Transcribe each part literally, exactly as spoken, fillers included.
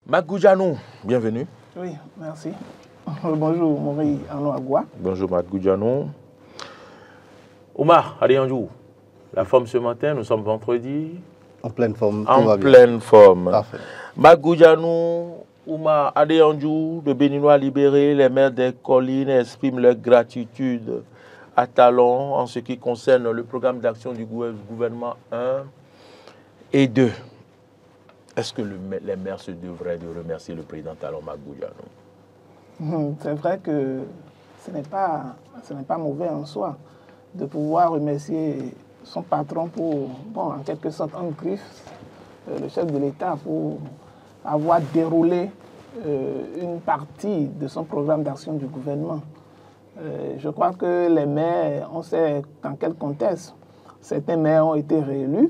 Magoudianou, bienvenue. Oui, merci. Bonjour, Maurice Arnaud-Agua. Bonjour, Magoudianou. Oumar Adéanjou, la forme ce matin, nous sommes vendredi. En pleine forme. En tout va pleine bien. forme. Parfait. Magoudianou, Oumar Adéanjou, de Béninois libérés, les maires des collines expriment leur gratitude à Talon en ce qui concerne le programme d'action du gouvernement un et deux. Est-ce que le, les maires se devraient de remercier le président Talon Magoudianou? C'est vrai que ce n'est pas, ce n'est pas mauvais en soi de pouvoir remercier son patron pour, bon, en quelque sorte, un griffe, euh, le chef de l'État, pour avoir déroulé euh, une partie de son programme d'action du gouvernement. Euh, je crois que les maires, on sait dans quel contexte certains maires ont été réélus.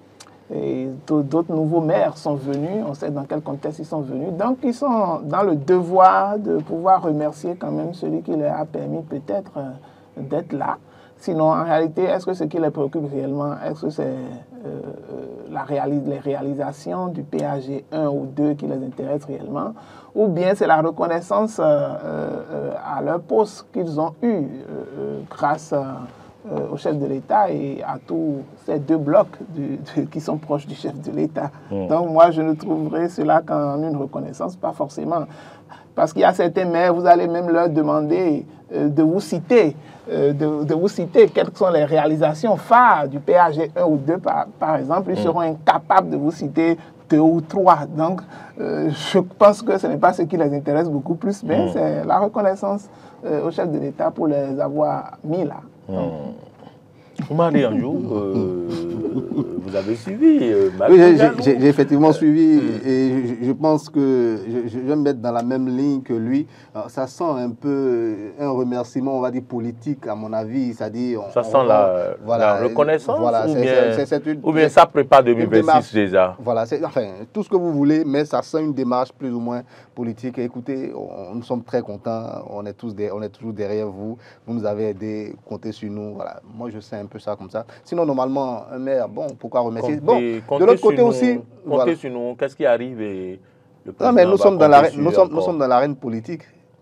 Et d'autres nouveaux maires sont venus, on sait dans quel contexte ils sont venus. Donc, ils sont dans le devoir de pouvoir remercier quand même celui qui leur a permis peut-être euh, d'être là. Sinon, en réalité, est-ce que ce qui les préoccupe réellement, est-ce que c'est euh, la réalis les réalisations du P A G un ou deux qui les intéressent réellement, ou bien c'est la reconnaissance euh, euh, à leur poste qu'ils ont eu euh, grâce à Euh, au chef de l'État et à tous ces deux blocs du, du, qui sont proches du chef de l'État. Mmh. Donc moi, je ne trouverai cela qu'en une reconnaissance, pas forcément. Parce qu'il y a certains maires, vous allez même leur demander euh, de vous citer, euh, de, de vous citer quelles sont les réalisations phares du P A G un ou deux, par, par exemple. Ils mmh. seront incapables de vous citer deux ou trois. Donc, euh, je pense que ce n'est pas ce qui les intéresse beaucoup plus, mais mmh. c'est la reconnaissance euh, au chef de l'État pour les avoir mis là. Mmh. Oumar Adéanjou, euh, vous avez suivi euh, Oui, j'ai effectivement suivi mmh. et je, je pense que je, je vais me mettre dans la même ligne que lui. Alors, ça sent un peu un remerciement, on va dire, politique, à mon avis. C'est-à-dire, ça on, sent on, la, voilà, la reconnaissance voilà, ou, c'est, bien, c'est, c'est une, ou bien ça prépare deux mille vingt-six déjà? Voilà, enfin, tout ce que vous voulez, mais ça sent une démarche plus ou moins politique. Et écoutez, on, nous sommes très contents, on est, tous des, on est toujours derrière vous. Vous nous avez aidé, comptez sur nous. Voilà. Moi, je sais un peu ça comme ça. Sinon, normalement, un maire, bon, pourquoi remercier? Comptez, bon, de l'autre côté nous, aussi... Comptez voilà. sur nous, qu'est-ce qui arrive et le Non, mais nous sommes, dans la, nous, sommes, nous sommes dans l'arène politique.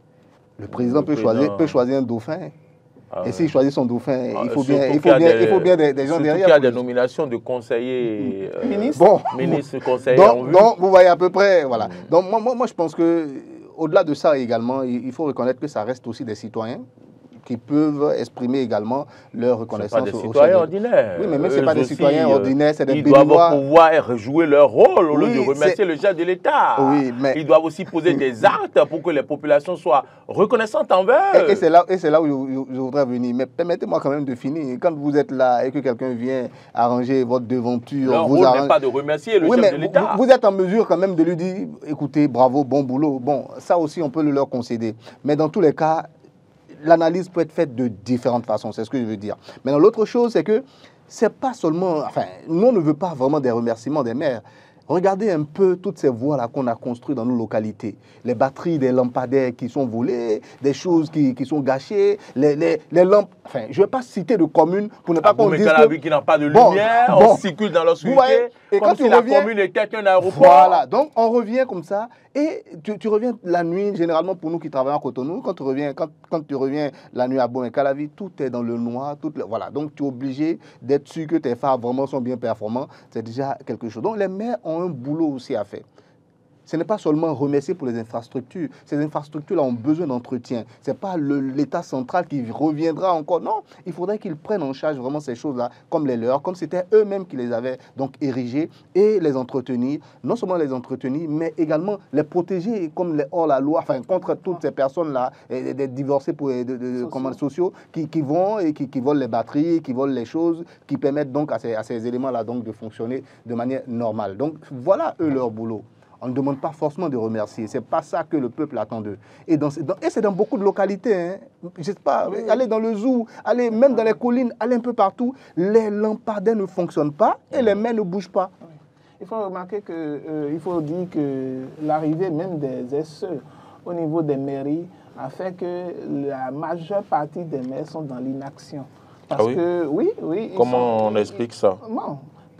Le président, le peut, président... Choisir, peut choisir un dauphin. Ah, et s'il choisit son dauphin, ah, il faut bien, il faut bien, des, il faut bien des, des gens derrière. Il y a des nominations de conseillers, euh, ministres, bon, ministres, conseillers donc, en vue. Donc, vous voyez à peu près, voilà. Mm. Donc, moi, moi, moi, je pense que, au-delà de ça également, il faut reconnaître que ça reste aussi des citoyens qui peuvent exprimer également leur reconnaissance. Ce ne sont pas des citoyens ordinaires. Oui, mais même ce n'est pas des citoyens euh, ordinaires, c'est des ils Béninois. Ils doivent pouvoir jouer leur rôle au lieu oui, de remercier le chef de l'État. Oui, mais... Ils doivent aussi poser des actes pour que les populations soient reconnaissantes envers eux. Et, et c'est là, là où je, je voudrais venir. Mais permettez-moi quand même de finir. Quand vous êtes là et que quelqu'un vient arranger votre devanture... Leur vous rôle arrange... n'est pas de remercier le oui, chef mais de l'État. Vous, vous êtes en mesure quand même de lui dire, écoutez, bravo, bon boulot. Bon, ça aussi, on peut le leur concéder. Mais dans tous les cas... l'analyse peut être faite de différentes façons, c'est ce que je veux dire. Mais l'autre chose, c'est que c'est pas seulement... Enfin, nous, on ne veut pas vraiment des remerciements des maires. Regardez un peu toutes ces voies-là qu'on a construites dans nos localités. Les batteries des lampadaires qui sont volées, des choses qui, qui sont gâchées, les, les, les lampes... Enfin, je ne vais pas citer de communes pour ne pas qu'on dise que... qui n'a pas de lumière, bon, on bon, circule dans l'obscurité, et comme quand si tu la reviens, commune était qu'un aéroport. Voilà, donc on revient comme ça, et tu, tu reviens la nuit, généralement pour nous qui travaillons à Cotonou, quand tu reviens, quand, quand tu reviens la nuit à Bomé-Calavi, tout est dans le noir, tout le, voilà, donc tu es obligé d'être sûr que tes phares vraiment sont bien performants, c'est déjà quelque chose. Donc les maires ont un boulot aussi à faire. Ce n'est pas seulement remercier pour les infrastructures. Ces infrastructures-là ont besoin d'entretien. Ce n'est pas l'État central qui reviendra encore. Non, il faudrait qu'ils prennent en charge vraiment ces choses-là, comme les leurs, comme c'était eux-mêmes qui les avaient donc érigées, et les entretenir. Non seulement les entretenir, mais également les protéger comme les hors-la-loi, enfin contre toutes ces personnes-là, des divorcés pour, de, de, de, commandes sociaux, qui, qui vont et qui, qui volent les batteries, qui volent les choses, qui permettent donc à ces, à ces éléments-là donc de fonctionner de manière normale. Donc voilà eux leur boulot. On ne demande pas forcément de remercier. Ce n'est pas ça que le peuple attend d'eux. Et, dans, dans, et c'est dans beaucoup de localités. Hein. Je sais pas, oui. Allez dans le zoo, allez même dans les collines, allez un peu partout. Les lampadaires ne fonctionnent pas et les mains ne bougent pas. Oui. Il faut remarquer que, euh, il faut dire que l'arrivée même des S E au niveau des mairies a fait que la majeure partie des maires sont dans l'inaction. Parce ah oui? que, oui, oui. Comment sont, on explique ça? Bon.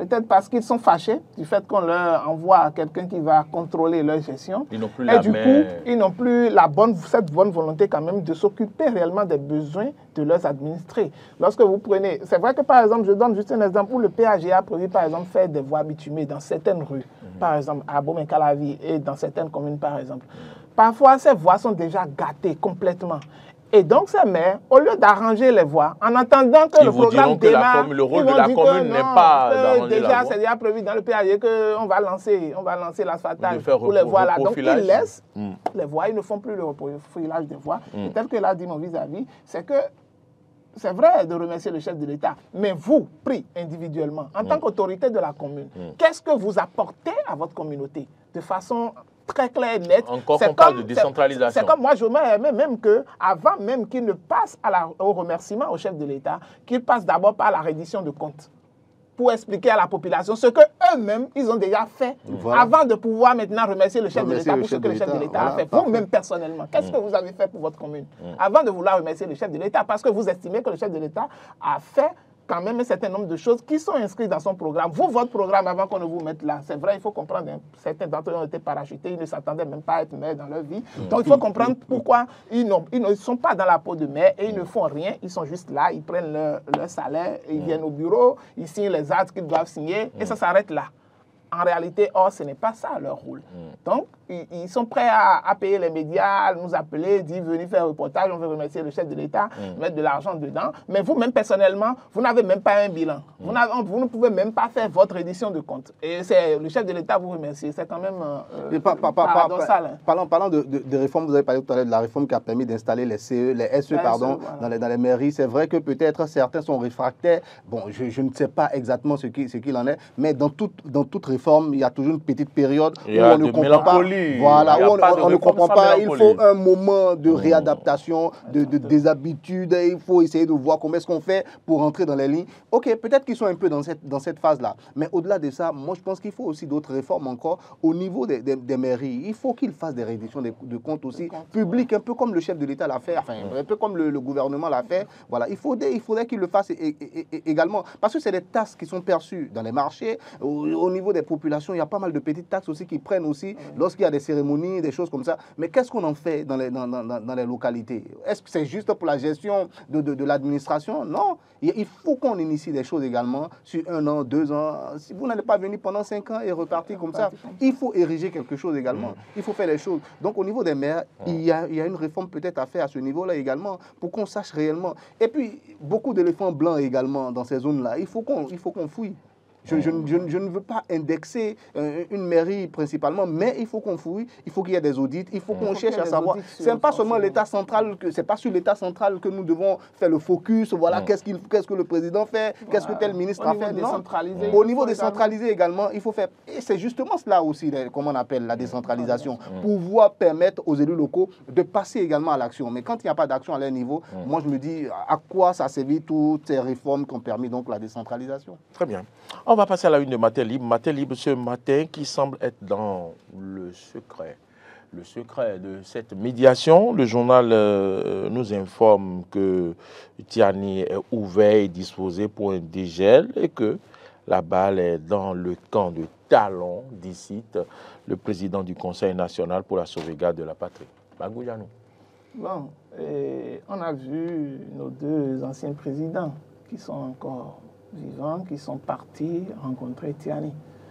peut-être parce qu'ils sont fâchés du fait qu'on leur envoie quelqu'un qui va contrôler leur gestion. Ils n'ont plus Et la du main. coup, ils n'ont plus la bonne, cette bonne volonté quand même de s'occuper réellement des besoins de leurs administrés. Lorsque vous prenez, c'est vrai que par exemple, je donne juste un exemple où le P A G a prévu par exemple faire des voies bitumées dans certaines rues, mmh. par exemple à Abomey-Calavi et dans certaines communes par exemple. Mmh. Parfois, ces voies sont déjà gâtées complètement. Et donc, ces maires, au lieu d'arranger les voies, en attendant que ils le programme que démarre, la le rôle de la commune n'est pas d'arranger déjà, la voie. C'est déjà prévu dans le P A G qu'on va lancer, on va lancer l'asphaltage pour repos, les voies là. Donc, ils laissent mm. les voies, ils ne font plus le reprofilage des voies. Mm. Et tel que l'a dit mon vis-à-vis, c'est que c'est vrai de remercier le chef de l'État, mais vous, pris individuellement, en mm. tant qu'autorité de la commune, mm. qu'est-ce que vous apportez à votre communauté de façon très claire et nette? Encore qu'on parle de décentralisation. C'est comme moi, je m'aimais même qu'avant même qu'il ne passe à la, au remerciement au chef de l'État, qu'il passe d'abord par la reddition de comptes pour expliquer à la population ce qu'eux-mêmes, ils ont déjà fait voilà. avant de pouvoir maintenant remercier le chef remercier de l'État pour ce que le chef de l'État voilà, a fait. Vous-même personnellement, qu'est-ce mmh. que vous avez fait pour votre commune mmh. avant de vouloir remercier le chef de l'État parce que vous estimez que le chef de l'État a fait quand même un certain nombre de choses qui sont inscrites dans son programme. Vous, votre programme, avant qu'on ne vous mette là, c'est vrai, il faut comprendre, hein, certains d'entre eux ont été parachutés, ils ne s'attendaient même pas à être maires dans leur vie. Mmh. Donc, il faut comprendre pourquoi ils, ils ne sont pas dans la peau de maire et ils mmh. ne font rien. Ils sont juste là, ils prennent leur, leur salaire, ils mmh. viennent au bureau, ils signent les actes qu'ils doivent signer mmh. et ça s'arrête là. En réalité, or, ce n'est pas ça leur rôle. Mmh. Donc, ils, ils sont prêts à, à payer les médias, à nous appeler, dire venez faire un reportage, on veut remercier le chef de l'État, mmh. mettre de l'argent dedans. Mais vous-même, personnellement, vous n'avez même pas un bilan. Mmh. Vous, vous ne pouvez même pas faire votre édition de compte. Et c'est le chef de l'État vous remercier. C'est quand même euh, pas, pas, paradoxal. Pas, hein. Parlant, parlant de, de, de réforme, vous avez parlé tout à l'heure de la réforme qui a permis d'installer les C E, les S E, pardon, voilà. dans, les, dans les mairies. C'est vrai que peut-être certains sont réfractaires. Bon, je, je ne sais pas exactement ce qu'il ce qu'il en est, mais dans toute, dans toute réforme, il y a toujours une petite période où on ne comprend pas. Voilà, où on, on, on ne comprend pas. Il faut un moment de réadaptation, de, de déshabitude. Il faut essayer de voir comment est-ce qu'on fait pour rentrer dans les lignes. Ok, peut-être qu'ils sont un peu dans cette, dans cette phase-là. Mais au-delà de ça, moi, je pense qu'il faut aussi d'autres réformes encore au niveau des, des, des mairies. Il faut qu'ils fassent des réductions de, de comptes aussi publics, un peu comme le chef de l'État l'a fait, enfin, un peu comme le, le gouvernement l'a fait. Voilà, il faudrait, il faudrait qu'il le fasse également. Parce que c'est des taxes qui sont perçues dans les marchés, au, au niveau des populations. Il y a pas mal de petites taxes aussi qui prennent aussi lorsqu'il y a des cérémonies, des choses comme ça. Mais qu'est-ce qu'on en fait dans les, dans, dans, dans les localités? Est-ce que c'est juste pour la gestion de, de, de l'administration? Non. Il faut qu'on initie des choses également sur un an, deux ans. Si vous n'allez pas venir pendant cinq ans et repartir comme ça, il faut ériger quelque chose également. Il faut faire les choses. Donc au niveau des maires, il y a, il y a une réforme peut-être à faire à ce niveau-là également pour qu'on sache réellement. Et puis beaucoup d'éléphants blancs également dans ces zones-là. Il faut qu'on, il faut qu'on fouille. Je, je, je, je ne veux pas indexer euh, une mairie principalement, mais il faut qu'on fouille, il faut qu'il y ait des audits, il faut qu'on cherche à savoir. C'est pas seulement l'État central, que c'est pas sur l'État central que nous devons faire le focus. Voilà, mmh. qu'est-ce qu'il, qu'est-ce que le président fait, voilà. qu'est-ce que tel ministre a fait. Non. Au niveau décentralisé également, il faut faire. Et c'est justement cela aussi, comment on appelle la décentralisation, mmh. pouvoir permettre aux élus locaux de passer également à l'action. Mais quand il n'y a pas d'action à leur niveau, mmh. moi je me dis à quoi ça servit toutes ces réformes qui ont permis donc la décentralisation. Très bien. On va passer à la une de Matin Libre. Matin Libre ce matin qui semble être dans le secret. Le secret de cette médiation. Le journal euh, nous informe que Tiani est ouvert et disposé pour un dégel et que la balle est dans le camp de Talon, d'ici le président du Conseil national pour la sauvegarde de la patrie. Bagoujanou. Bon, et on a vu nos deux anciens présidents qui sont encore vivants, qui sont partis rencontrer Tiani.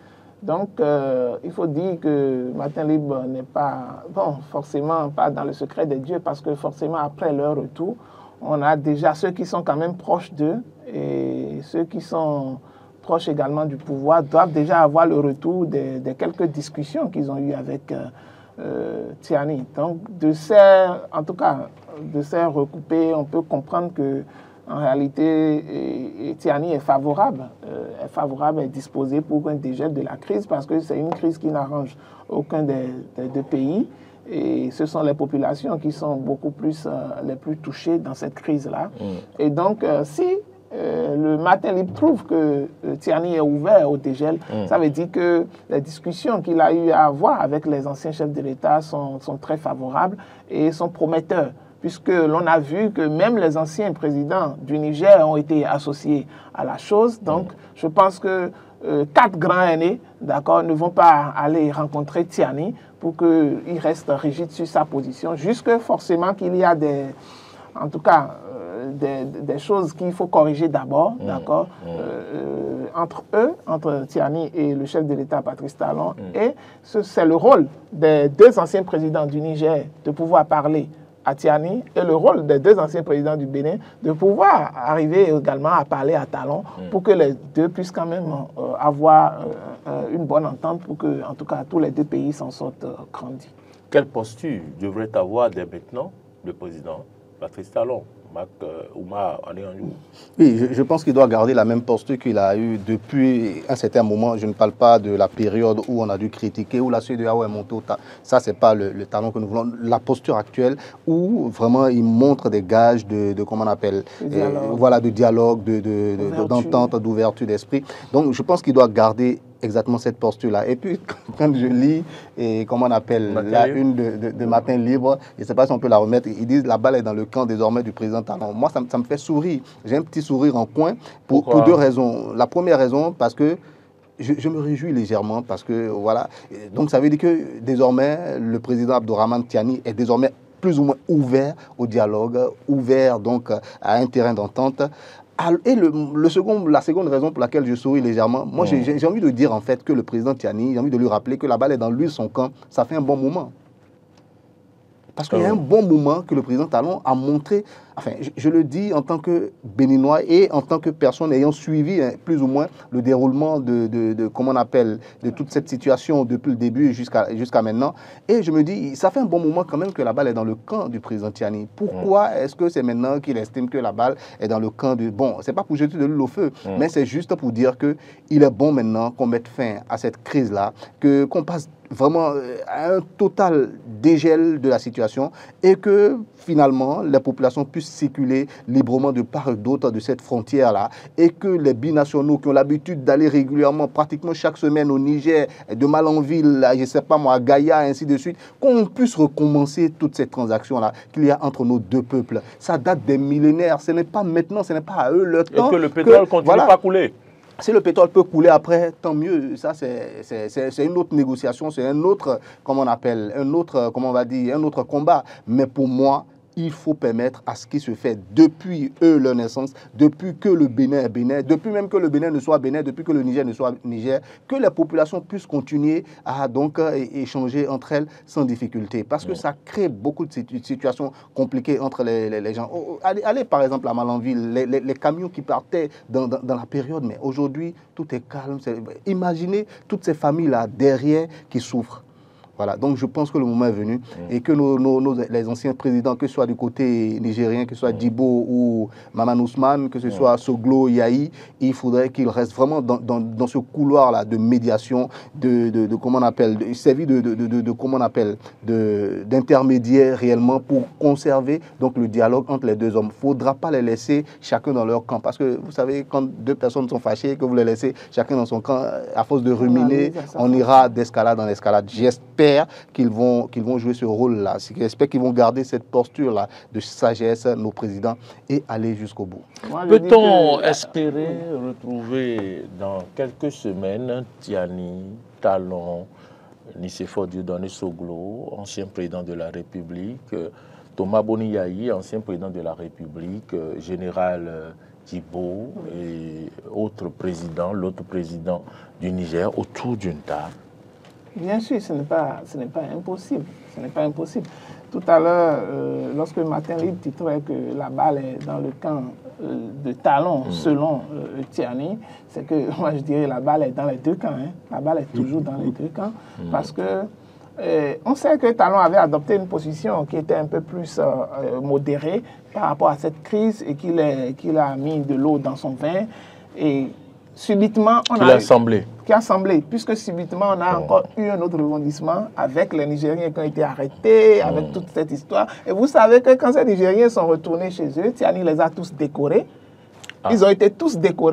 Donc, euh, il faut dire que Matin Libre n'est pas, bon, forcément pas dans le secret des dieux, parce que forcément, après leur retour, on a déjà ceux qui sont quand même proches d'eux, et ceux qui sont proches également du pouvoir doivent déjà avoir le retour des, des quelques discussions qu'ils ont eues avec euh, euh, Tiani. Donc, de ces, en tout cas, de ces recoupés, on peut comprendre que en réalité, Tiani est favorable, euh, est favorable, est disposé pour un dégel de la crise parce que c'est une crise qui n'arrange aucun des, des deux pays et ce sont les populations qui sont beaucoup plus, euh, les plus touchées dans cette crise-là. Mmh. Et donc, euh, si euh, le Matin Libre trouve que euh, Tiani est ouvert au dégel, mmh. ça veut dire que les discussions qu'il a eu à avoir avec les anciens chefs de l'État sont, sont très favorables et sont prometteurs. Puisque l'on a vu que même les anciens présidents du Niger ont été associés à la chose. Donc, je pense que euh, quatre grands aînés, d'accord, ne vont pas aller rencontrer Tiani pour qu'il reste rigide sur sa position, jusque forcément qu'il y a des, en tout cas, euh, des, des choses qu'il faut corriger d'abord, mmh, d'accord, mmh. euh, entre eux, entre Tiani et le chef de l'État, Patrice Talon, mmh. et c'est le rôle des deux anciens présidents du Niger de pouvoir parler à Tiani et le rôle des deux anciens présidents du Bénin de pouvoir arriver également à parler à Talon mmh. pour que les deux puissent quand même euh, avoir euh, une bonne entente pour que, en tout cas, tous les deux pays s'en sortent euh, grandis. Quelle posture devrait avoir dès maintenant le président Patrice Talon? Oui, je, je pense qu'il doit garder la même posture qu'il a eue depuis un certain moment. Je ne parle pas de la période où on a dû critiquer, où la C E D E A O est montée au tas. Ça, ce n'est pas le, le talon que nous voulons. La posture actuelle où vraiment il montre des gages de, de comment on appelle, euh, voilà, de dialogue, de, de, de, d'entente, d'ouverture d'esprit. Donc, je pense qu'il doit garder exactement cette posture-là. Et puis, quand je lis, et comment on appelle, Matin la libre. une de, de, de Matin Libre, je ne sais pas si on peut la remettre, ils disent la balle est dans le camp désormais du président Talon. Moi, ça, ça me fait sourire. J'ai un petit sourire en coin pour, pour deux raisons. La première raison, parce que je, je me réjouis légèrement, parce que, voilà, donc ça veut dire que désormais, le président Abdourahmane Tiani est désormais plus ou moins ouvert au dialogue, ouvert donc à un terrain d'entente. Et le, le second, la seconde raison pour laquelle je souris légèrement, moi mmh. j'ai envie de dire en fait que le président Tiani, j'ai envie de lui rappeler que la balle est dans lui, son camp, ça fait un bon moment. Parce qu'il y a un bon moment que le président Talon a montré, enfin je, je le dis en tant que Béninois et en tant que personne ayant suivi hein, plus ou moins le déroulement de, de, de, comment on appelle, de toute cette situation depuis le début jusqu'à jusqu'à maintenant. Et je me dis, ça fait un bon moment quand même que la balle est dans le camp du président Tiani. Pourquoi mmh. est-ce que c'est maintenant qu'il estime que la balle est dans le camp du... Bon, c'est pas pour jeter de l'huile au feu, mmh. mais c'est juste pour dire qu'il est bon maintenant qu'on mette fin à cette crise-là, que qu'on passe vraiment à un total dégel de la situation et que finalement les populations puissent circuler librement de part et d'autre de cette frontière-là et que les binationaux qui ont l'habitude d'aller régulièrement, pratiquement chaque semaine au Niger, de Malanville, je ne sais pas moi, à Gaïa, ainsi de suite, qu'on puisse recommencer toutes ces transactions-là qu'il y a entre nos deux peuples. Ça date des millénaires, ce n'est pas maintenant, ce n'est pas à eux le temps. Et que le pétrole que, continue voilà, pas à couler. Si le pétrole peut couler après, tant mieux. Ça, c'est une autre négociation, c'est un autre, comment on appelle, un autre, comment on va dire, un autre combat. Mais pour moi, il faut permettre à ce qui se fait depuis eux, leur naissance, depuis que le Bénin est Bénin, depuis même que le Bénin ne soit Bénin, depuis que le Niger ne soit Niger, que les populations puissent continuer à donc échanger entre elles sans difficulté. Parce que ça crée beaucoup de situations compliquées entre les, les, les gens. Allez, allez par exemple à Malanville, les, les, les camions qui partaient dans, dans, dans la période, mais aujourd'hui, tout est calme. Imaginez toutes ces familles-là derrière qui souffrent. Voilà, donc je pense que le moment est venu mmh. et que nos, nos, nos, les anciens présidents, que ce soit du côté nigérien, que ce soit mmh. Dibo ou Maman Ousmane, que ce mmh. soit Soglo, Yahi, il faudrait qu'ils restent vraiment dans, dans, dans ce couloir-là de médiation, de, de, de comment on appelle, de, servir de, de, de, de, de comment on appelle, d'intermédiaire réellement pour conserver donc le dialogue entre les deux hommes. Il ne faudra pas les laisser chacun dans leur camp, parce que vous savez, quand deux personnes sont fâchées, que vous les laissez chacun dans son camp, à force de ruminer, on ira d'escalade en escalade. J'espère qu'ils vont, qu'ils vont jouer ce rôle-là. J'espère qu'ils vont garder cette posture-là de sagesse, nos présidents, et aller jusqu'au bout. Peut-on que... espérer retrouver dans quelques semaines Tiani, Talon, Nicéphore Dieudonné Soglo, ancien président de la République, Thomas Boni Yahi, ancien président de la République, général Thibault et autres présidents, l'autre président du Niger, autour d'une table? Bien sûr, ce n'est pas, ce n'est pas impossible. Ce n'est pas impossible. Tout à l'heure, euh, lorsque Matin Libre titrait que la balle est dans le camp euh, de Talon, mmh. selon euh, Tiani, c'est que moi je dirais la balle est dans les deux camps. Hein. La balle est toujours dans les deux camps. Mmh. Parce que euh, on sait que Talon avait adopté une position qui était un peu plus euh, modérée par rapport à cette crise et qu'il qu'il a mis de l'eau dans son vin. Et subitement, on a... semblé. Qui a semblé, puisque subitement, on a oh. encore eu un autre rebondissement avec les Nigériens qui ont été arrêtés, avec oh. toute cette histoire. Et vous savez que quand ces Nigériens sont retournés chez eux, Tiani les a tous décorés. Ah. Ils ont été tous décorés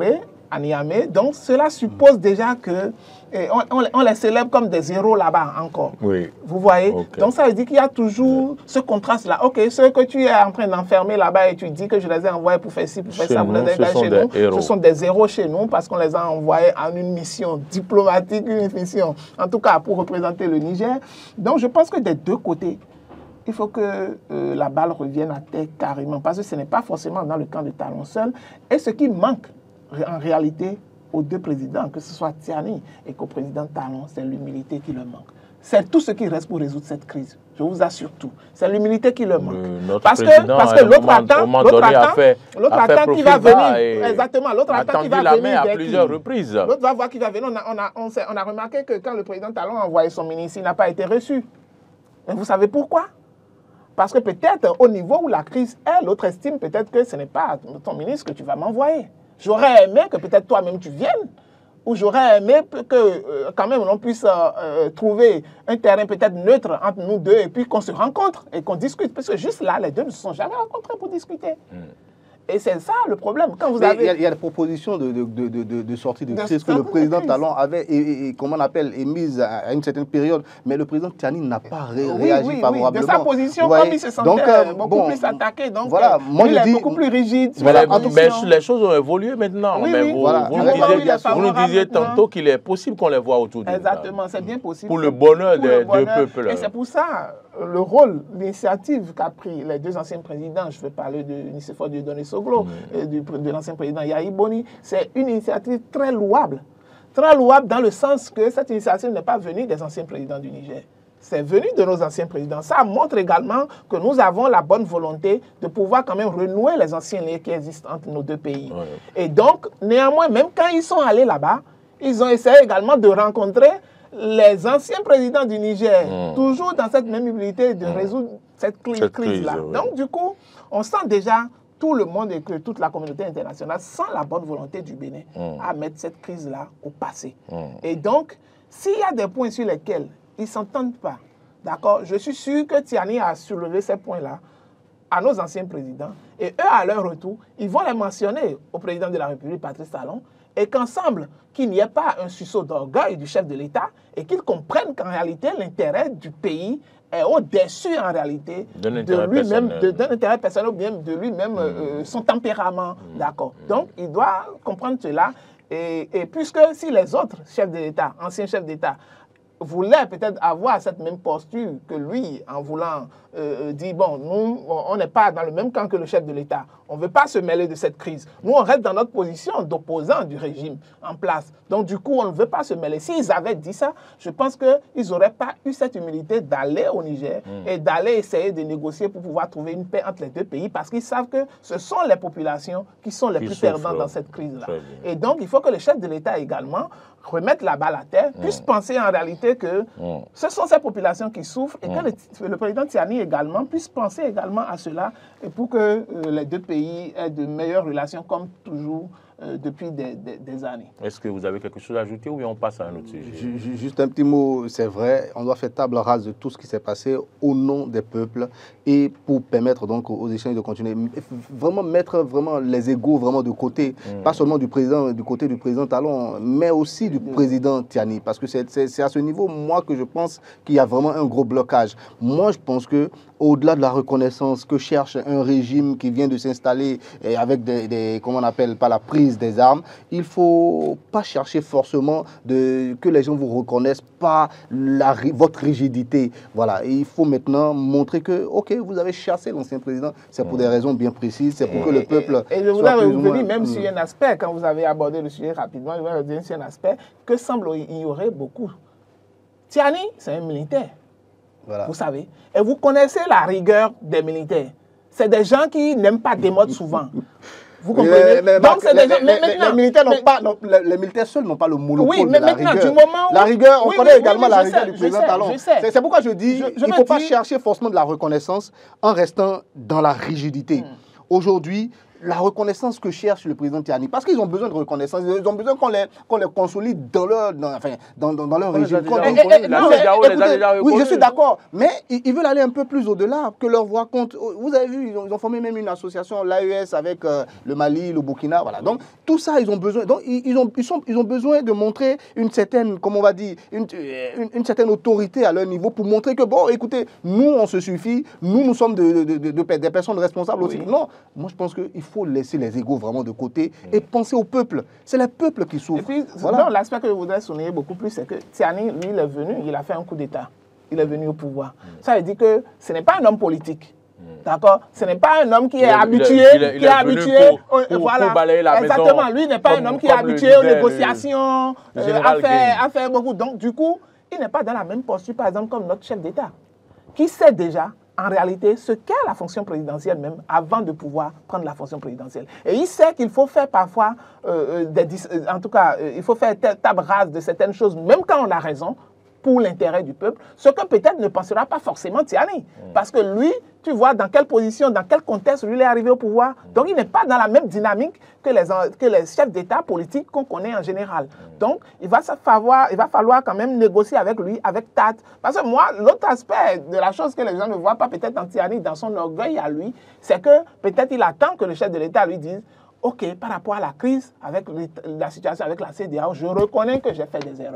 à Niamey. Donc, cela suppose déjà que et on, on, on les célèbre comme des héros là-bas encore. Oui. Vous voyez? Okay. Donc, ça veut dire qu'il y a toujours oui. ce contraste-là. OK, ceux que tu es en train d'enfermer là-bas et tu dis que je les ai envoyés pour faire ci, pour faire chez ça, nous, pour les ce sont chez des nous. héros. Ce sont des héros chez nous parce qu'on les a envoyés en une mission diplomatique, une mission, en tout cas, pour représenter le Niger. Donc, je pense que des deux côtés, il faut que euh, la balle revienne à terre carrément, parce que ce n'est pas forcément dans le camp de Talon seul. Et ce qui manque, en réalité, aux deux présidents, que ce soit Tiani et qu'au président Talon, c'est l'humilité qui le manque. C'est tout ce qui reste pour résoudre cette crise. Je vous assure tout. C'est l'humilité qui le manque. Le, parce que, parce que l'autre attend, l'autre attend, l'autre attend qui va venir. Exactement, l'autre attend qui va la venir. Main à plusieurs reprises. L'autre va voir qui va venir. On a, on, a, on, on a remarqué que quand le président Talon a envoyé son ministre, il n'a pas été reçu. Et vous savez pourquoi? Parce que peut-être au niveau où la crise est, l'autre estime peut-être que ce n'est pas ton ministre que tu vas m'envoyer. J'aurais aimé que peut-être toi-même tu viennes, ou j'aurais aimé que euh, quand même on puisse euh, euh, trouver un terrain peut-être neutre entre nous deux et puis qu'on se rencontre et qu'on discute. Parce que juste là, les deux ne se sont jamais rencontrés pour discuter. Mm. Et c'est ça le problème. Quand vous avez... Il y, y a des propositions de, de, de, de, de sortie de crise que le président Talon avait, et, et, comment on appelle, émise à, à une certaine période, mais le président Tiani n'a pas ré oui, réagi oui, favorablement. Oui, de sa position, comme il se sentait donc, euh, beaucoup bon, plus attaqué, donc voilà, moi il je est dis, beaucoup plus rigide. Voilà, mais les choses ont évolué maintenant. Oui, mais oui, vous, voilà. vous, nous disiez, vous nous disiez tantôt qu'il est possible qu'on les voit autour du Exactement, c'est bien possible. Pour le bonheur des deux peuples. Et c'est pour ça, le rôle, l'initiative qu'a pris les deux anciens présidents, je veux parler de Nicéphore Dieudonné Soglo et du de l'ancien président Yahi Boni, c'est une initiative très louable. Très louable dans le sens que cette initiative n'est pas venue des anciens présidents du Niger. C'est venu de nos anciens présidents. Ça montre également que nous avons la bonne volonté de pouvoir quand même renouer les anciens liens qui existent entre nos deux pays. Ouais. Et donc, néanmoins, même quand ils sont allés là-bas, ils ont essayé également de rencontrer les anciens présidents du Niger, mmh. toujours dans cette même humilité de mmh. résoudre cette crise-là. Crise, ouais. Donc, du coup, on sent déjà tout le monde et que toute la communauté internationale sent la bonne volonté du Bénin mmh. à mettre cette crise-là au passé. Mmh. Et donc, s'il y a des points sur lesquels ils ne s'entendent pas, d'accord, je suis sûr que Tiani a soulevé ces points-là à nos anciens présidents. Et eux, à leur retour, ils vont les mentionner au président de la République, Patrice Talon, et qu'ensemble, qu'il n'y ait pas un sursaut d'orgueil du chef de l'État et qu'ils comprennent qu'en réalité, l'intérêt du pays est au-dessus, en réalité, de lui-même, d'un intérêt personnel ou bien de lui-même, mmh. euh, son tempérament. Mmh. D'accord. Mmh. Donc, il doit comprendre cela. Et, et puisque si les autres chefs de l'État, anciens chefs d'État, voulaient peut-être avoir cette même posture que lui, en voulant euh, dire, bon, nous, on n'est pas dans le même camp que le chef de l'État. On ne veut pas se mêler de cette crise. Nous, on reste dans notre position d'opposant du régime en place. Donc, du coup, on ne veut pas se mêler. S'ils avaient dit ça, je pense qu'ils n'auraient pas eu cette humilité d'aller au Niger mmh. et d'aller essayer de négocier pour pouvoir trouver une paix entre les deux pays parce qu'ils savent que ce sont les populations qui sont les qui plus perdantes dans cette crise-là. Et donc, il faut que le chef de l'État également remette la balle à terre, mmh. puisse penser en réalité que mmh. ce sont ces populations qui souffrent et mmh. que le, le président Tiani également puisse penser également à cela et pour que euh, les deux pays aient de meilleures relations comme toujours euh, depuis des, des, des années. Est-ce que vous avez quelque chose à ajouter ou bien on passe à un autre sujet? Juste un petit mot, c'est vrai, on doit faire table rase de tout ce qui s'est passé au nom des peuples et pour permettre donc aux échanges de continuer. Vraiment mettre vraiment les égos vraiment de côté, mmh. pas seulement du président, du côté du président Talon, mais aussi du mmh. président Tiani, parce que c'est à ce niveau, moi, que je pense qu'il y a vraiment un gros blocage. Moi, je pense que au-delà de la reconnaissance que cherche un régime qui vient de s'installer avec des, des, comment on appelle, pas la prise des armes, il ne faut pas chercher forcément de, que les gens vous reconnaissent pas la, votre rigidité. Voilà, et il faut maintenant montrer que, ok, vous avez chassé l'ancien président, c'est pour mmh. des raisons bien précises, c'est pour et, que le peuple... Et, et je voudrais revenir même mmh. sur un aspect, quand vous avez abordé le sujet rapidement, je voudrais revenir sur un aspect que semble ignorer beaucoup. Tiani, c'est un militaire. Voilà. Vous savez. Et vous connaissez la rigueur des militaires. C'est des gens qui n'aiment pas démodent souvent. Vous comprenez? Mais, mais, Donc, c'est des gens... Mais, mais, les, militaires mais, pas, non, les, les militaires seuls n'ont pas le monopole oui, mais de la rigueur. Du moment où... La rigueur, on oui, connaît oui, également oui, la rigueur sais, du président Talon. C'est pourquoi je dis qu'il ne faut pas dire... chercher forcément de la reconnaissance en restant dans la rigidité. Hmm. Aujourd'hui, la reconnaissance que cherche le président Tiani. Parce qu'ils ont besoin de reconnaissance, ils ont besoin qu'on les, qu'on les consolide dans leur, dans, enfin, dans, dans, dans leur régime. Oui, je suis d'accord, mais ils, ils veulent aller un peu plus au-delà, que leur voix compte. Vous avez vu, ils ont, ils ont formé même une association, l'A E S, avec euh, le Mali, le Burkina, voilà. Donc, tout ça, ils ont besoin, donc, ils, ils, ont, ils, sont, ils ont besoin de montrer une certaine, comment on va dire, une, une, une certaine autorité à leur niveau pour montrer que, bon, écoutez, nous, on se suffit, nous, nous sommes de, de, de, de, de, des personnes responsables aussi. Oui. Non, moi, je pense qu'il faut laisser les égos vraiment de côté mmh. et penser au peuple. C'est le peuple qui souffre. Et puis, voilà. L'aspect que je voudrais souligner beaucoup plus, c'est que Tiani, lui, il est venu, il a fait un coup d'État. Il est venu au pouvoir. Mmh. Ça veut dire que ce n'est pas un homme politique. D'accord? Ce n'est pas un homme qui est il habitué, il est, il est, qui est habitué, pour, pour, voilà. pour balayer la Exactement. maison, lui n'est pas un homme qui est habitué aux négociations, euh, à, faire, à faire beaucoup. Donc, du coup, il n'est pas dans la même posture, par exemple, comme notre chef d'État, qui sait déjà, en réalité, ce qu'est la fonction présidentielle même, avant de pouvoir prendre la fonction présidentielle. Et il sait qu'il faut faire parfois, euh, des, en tout cas, euh, il faut faire table rase de certaines choses, même quand on a raison, pour l'intérêt du peuple, ce que peut-être ne pensera pas forcément Tiani. Mmh. Parce que lui, tu vois dans quelle position, dans quel contexte lui est arrivé au pouvoir. Mmh. Donc il n'est pas dans la même dynamique que les, que les chefs d'État politiques qu'on connaît en général. Mmh. Donc il va, falloir, il va falloir quand même négocier avec lui, avec tact. Parce que moi, l'autre aspect de la chose que les gens ne voient pas peut-être en Tiani, dans son orgueil à lui, c'est que peut-être il attend que le chef de l'État lui dise « Ok, par rapport à la crise, avec la situation avec la C D A O, je reconnais que j'ai fait des erreurs. »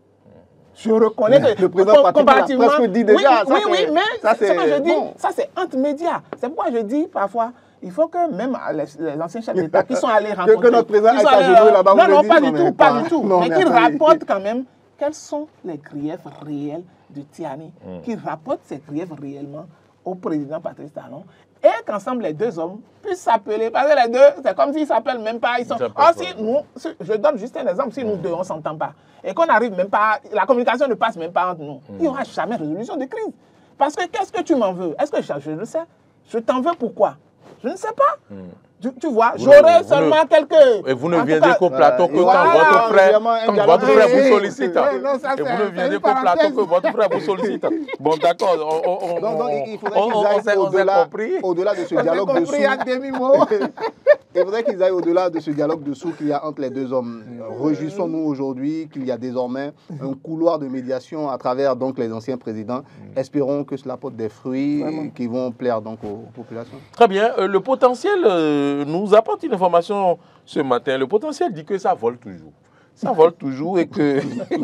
Je reconnais que le président comparativement, l'a presque dit déjà. Oui, ça, oui, oui, mais ça, c'est ce que je dis, bon. Ça c'est entre médias. C'est pourquoi je dis parfois, il faut que même les, les anciens chefs d'État qui sont allés rencontrer... que notre président aille s'agenouiller là-bas. Non, non, pas du tout, pas du tout. Mais qu'ils rapportent quand même quels sont les griefs réels de Tiani, mm. qu'ils rapportent ces griefs réellement au président Patrice Talon, et qu'ensemble les deux hommes puissent s'appeler, parce que les deux, c'est comme s'ils ne s'appellent même pas, ils sont... Oh, si nous, si, je donne juste un exemple, si nous deux, on ne s'entend pas, et qu'on n'arrive même pas, la communication ne passe même pas entre nous, mm. il n'y aura jamais résolution de crise. Parce que qu'est-ce que tu m'en veux? Est-ce que je, je le sais? Je t'en veux pourquoi? Je ne sais pas. Mm. Tu, tu vois, j'aurais seulement ne, quelques... Et vous ne viendrez qu'au plateau que voilà, quand votre frère, quand votre frère vous sollicite. Et vous ne viendrez qu'au plateau que votre frère vous sollicite. Bon, d'accord, on, on, on, donc, donc, il faudrait qu'ils aillent au-delà au-delà de ce dialogue de sourds. Il faudrait qu'ils aillent au-delà de ce dialogue de sourds qu'il y a entre les deux hommes. Réjouissons-nous aujourd'hui qu'il y a désormais un couloir de médiation à travers donc, les anciens présidents. Espérons que cela porte des fruits Vraiment. qui vont plaire donc, aux populations. Très bien. Euh, le potentiel... Euh, nous apporte une information ce matin. Le potentiel dit que ça vole toujours. Ça vole toujours et que...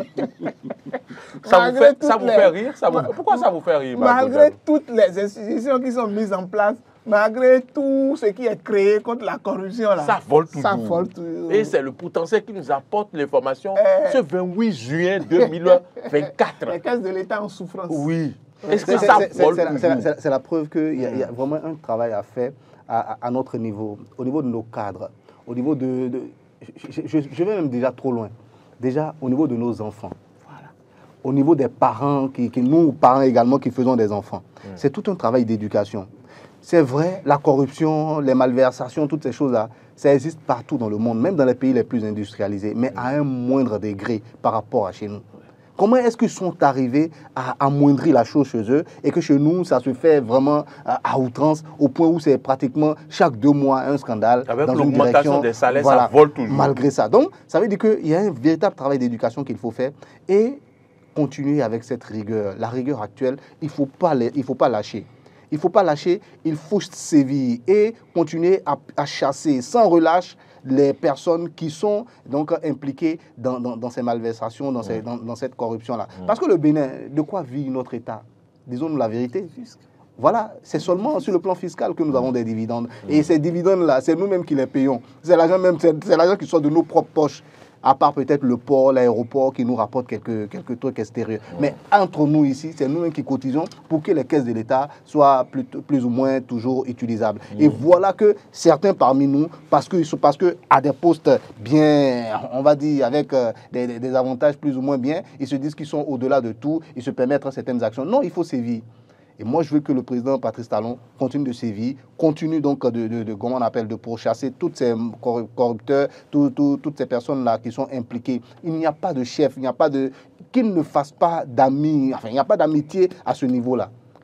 ça, vous fait, ça vous fait rire ça vous... Pourquoi ça vous fait rire? Malgré toutes les institutions qui sont mises en place, malgré tout ce qui est créé contre la corruption, là, ça vole toujours. Ça vole toujours. Et c'est le potentiel qui nous apporte l'information euh... ce vingt-huit juin deux mille vingt-quatre. Les caisses de l'État en souffrance. Oui. Est-ce que ça vole toujours? C'est la preuve qu'il y, y a vraiment un travail à faire à, à notre niveau, au niveau de nos cadres, au niveau de... de je, je, je vais même déjà trop loin. Déjà, au niveau de nos enfants. Voilà. Au niveau des parents, qui, qui, nous, parents également, qui faisons des enfants. Mmh. C'est tout un travail d'éducation. C'est vrai, la corruption, les malversations, toutes ces choses-là, ça existe partout dans le monde, même dans les pays les plus industrialisés, mais à un moindre degré par rapport à chez nous. Comment est-ce qu'ils sont arrivés à amoindrir la chose chez eux et que chez nous, ça se fait vraiment à outrance, au point où c'est pratiquement chaque deux mois un scandale. Avec dans l'augmentation des salaires, voilà, ça vole toujours. Malgré ça. Donc, ça veut dire qu'il y a un véritable travail d'éducation qu'il faut faire et continuer avec cette rigueur. La rigueur actuelle, il ne faut pas, il faut pas lâcher. Il ne faut pas lâcher, il faut sévir et continuer à, à chasser sans relâche les personnes qui sont donc impliquées dans, dans, dans ces malversations, dans, ces, dans, dans cette corruption-là. Mmh. Parce que le Bénin, de quoi vit notre État? Disons-nous la vérité. Voilà, c'est seulement sur le plan fiscal que nous avons des dividendes. Mmh. Et ces dividendes-là, c'est nous-mêmes qui les payons. C'est l'argent même, c'est l'argent qui sort de nos propres poches. À part peut-être le port, l'aéroport qui nous rapporte quelques, quelques trucs extérieurs. Mmh. Mais entre nous ici, c'est nous-mêmes qui cotisons pour que les caisses de l'État soient plus, plus ou moins toujours utilisables. Mmh. Et voilà que certains parmi nous, parce que, parce que à des postes bien, on va dire, avec euh, des, des avantages plus ou moins bien, ils se disent qu'ils sont au-delà de tout, ils se permettent certaines actions. Non, il faut sévir. Et moi, je veux que le président Patrice Talon continue de sévir, continue donc de, de, de, comment on appelle, de pourchasser tous ces corrupteurs, tout, tout, toutes ces personnes-là qui sont impliquées. Il n'y a pas de chef, il n'y a pas de... Qu'ils ne fassent pas d'amis, enfin, il n'y a pas d'amitié à ce niveau-là.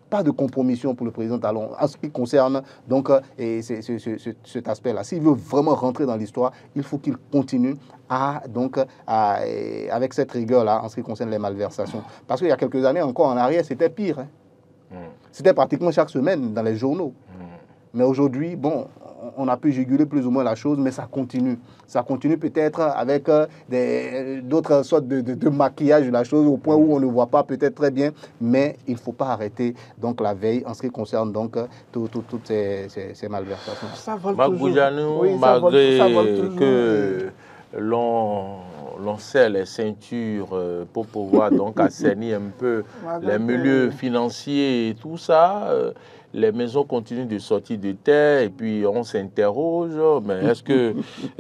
pas de compromission pour le président Talon en ce qui concerne donc, euh, et c'est, c'est, c'est, c'est, cet aspect-là. S'il veut vraiment rentrer dans l'histoire, il faut qu'il continue à, donc, à, avec cette rigueur-là en ce qui concerne les malversations. Parce qu'il y a quelques années encore en arrière, c'était pire. Hein. Mm. C'était pratiquement chaque semaine dans les journaux. Mm. Mais aujourd'hui, bon, on a pu juguler plus ou moins la chose, mais ça continue. Ça continue peut-être avec euh, des, d'autres sortes de, de, de maquillage de la chose au point où on ne voit pas peut-être très bien, mais il ne faut pas arrêter donc, la veille en ce qui concerne donc, tout, tout, toutes ces, ces, ces malversations. Ça vole toujours. Oui, malgré ça vole, ça vole que l'on... l'on serre les ceintures euh, pour pouvoir donc assainir un peu les milieux financiers et tout ça. Euh, les maisons continuent de sortir de terre et puis on s'interroge, mais est-ce que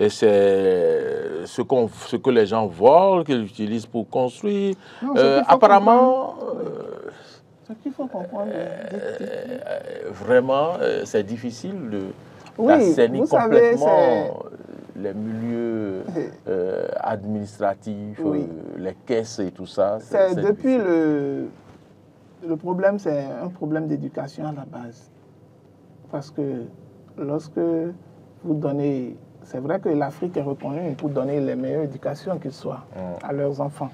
c'est ce, qu'on, ce que les gens volent, qu'ils utilisent pour construire? Non, euh, apparemment, euh, ce qu'il faut comprendre, euh, vraiment, euh, c'est difficile de, oui, d'assainir complètement savez, les milieux euh, administratifs, oui. euh, les caisses et tout ça. C'est, c'est depuis difficile. le... Le problème, c'est un problème d'éducation à la base. Parce que lorsque vous donnez... C'est vrai que l'Afrique est reconnue pour donner les meilleures éducations qu'ils soient mmh. à leurs enfants.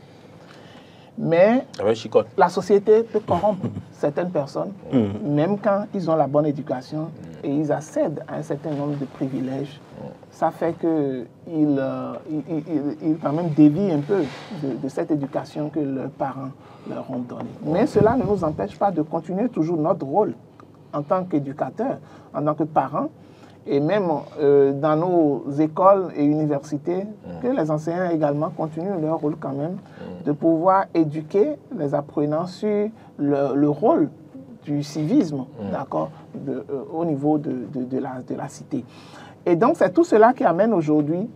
Mais la société peut corrompre certaines personnes, mmh. même quand ils ont la bonne éducation mmh. et ils accèdent à un certain nombre de privilèges. Mmh. Ça fait qu'ils euh, ils, ils, ils quand même dévient un peu de, de cette éducation que leurs parents leur ont donnée. Mais cela ne nous empêche pas de continuer toujours notre rôle en tant qu'éducateurs, en tant que parents, et même euh, dans nos écoles et universités, mmh. que les enseignants également continuent leur rôle quand même, mmh. de pouvoir éduquer les apprenants sur le, le rôle du civisme, mmh. d'accord, de, euh, au niveau de, de, de, la, de la cité. Et donc, c'est tout cela qui amène aujourd'hui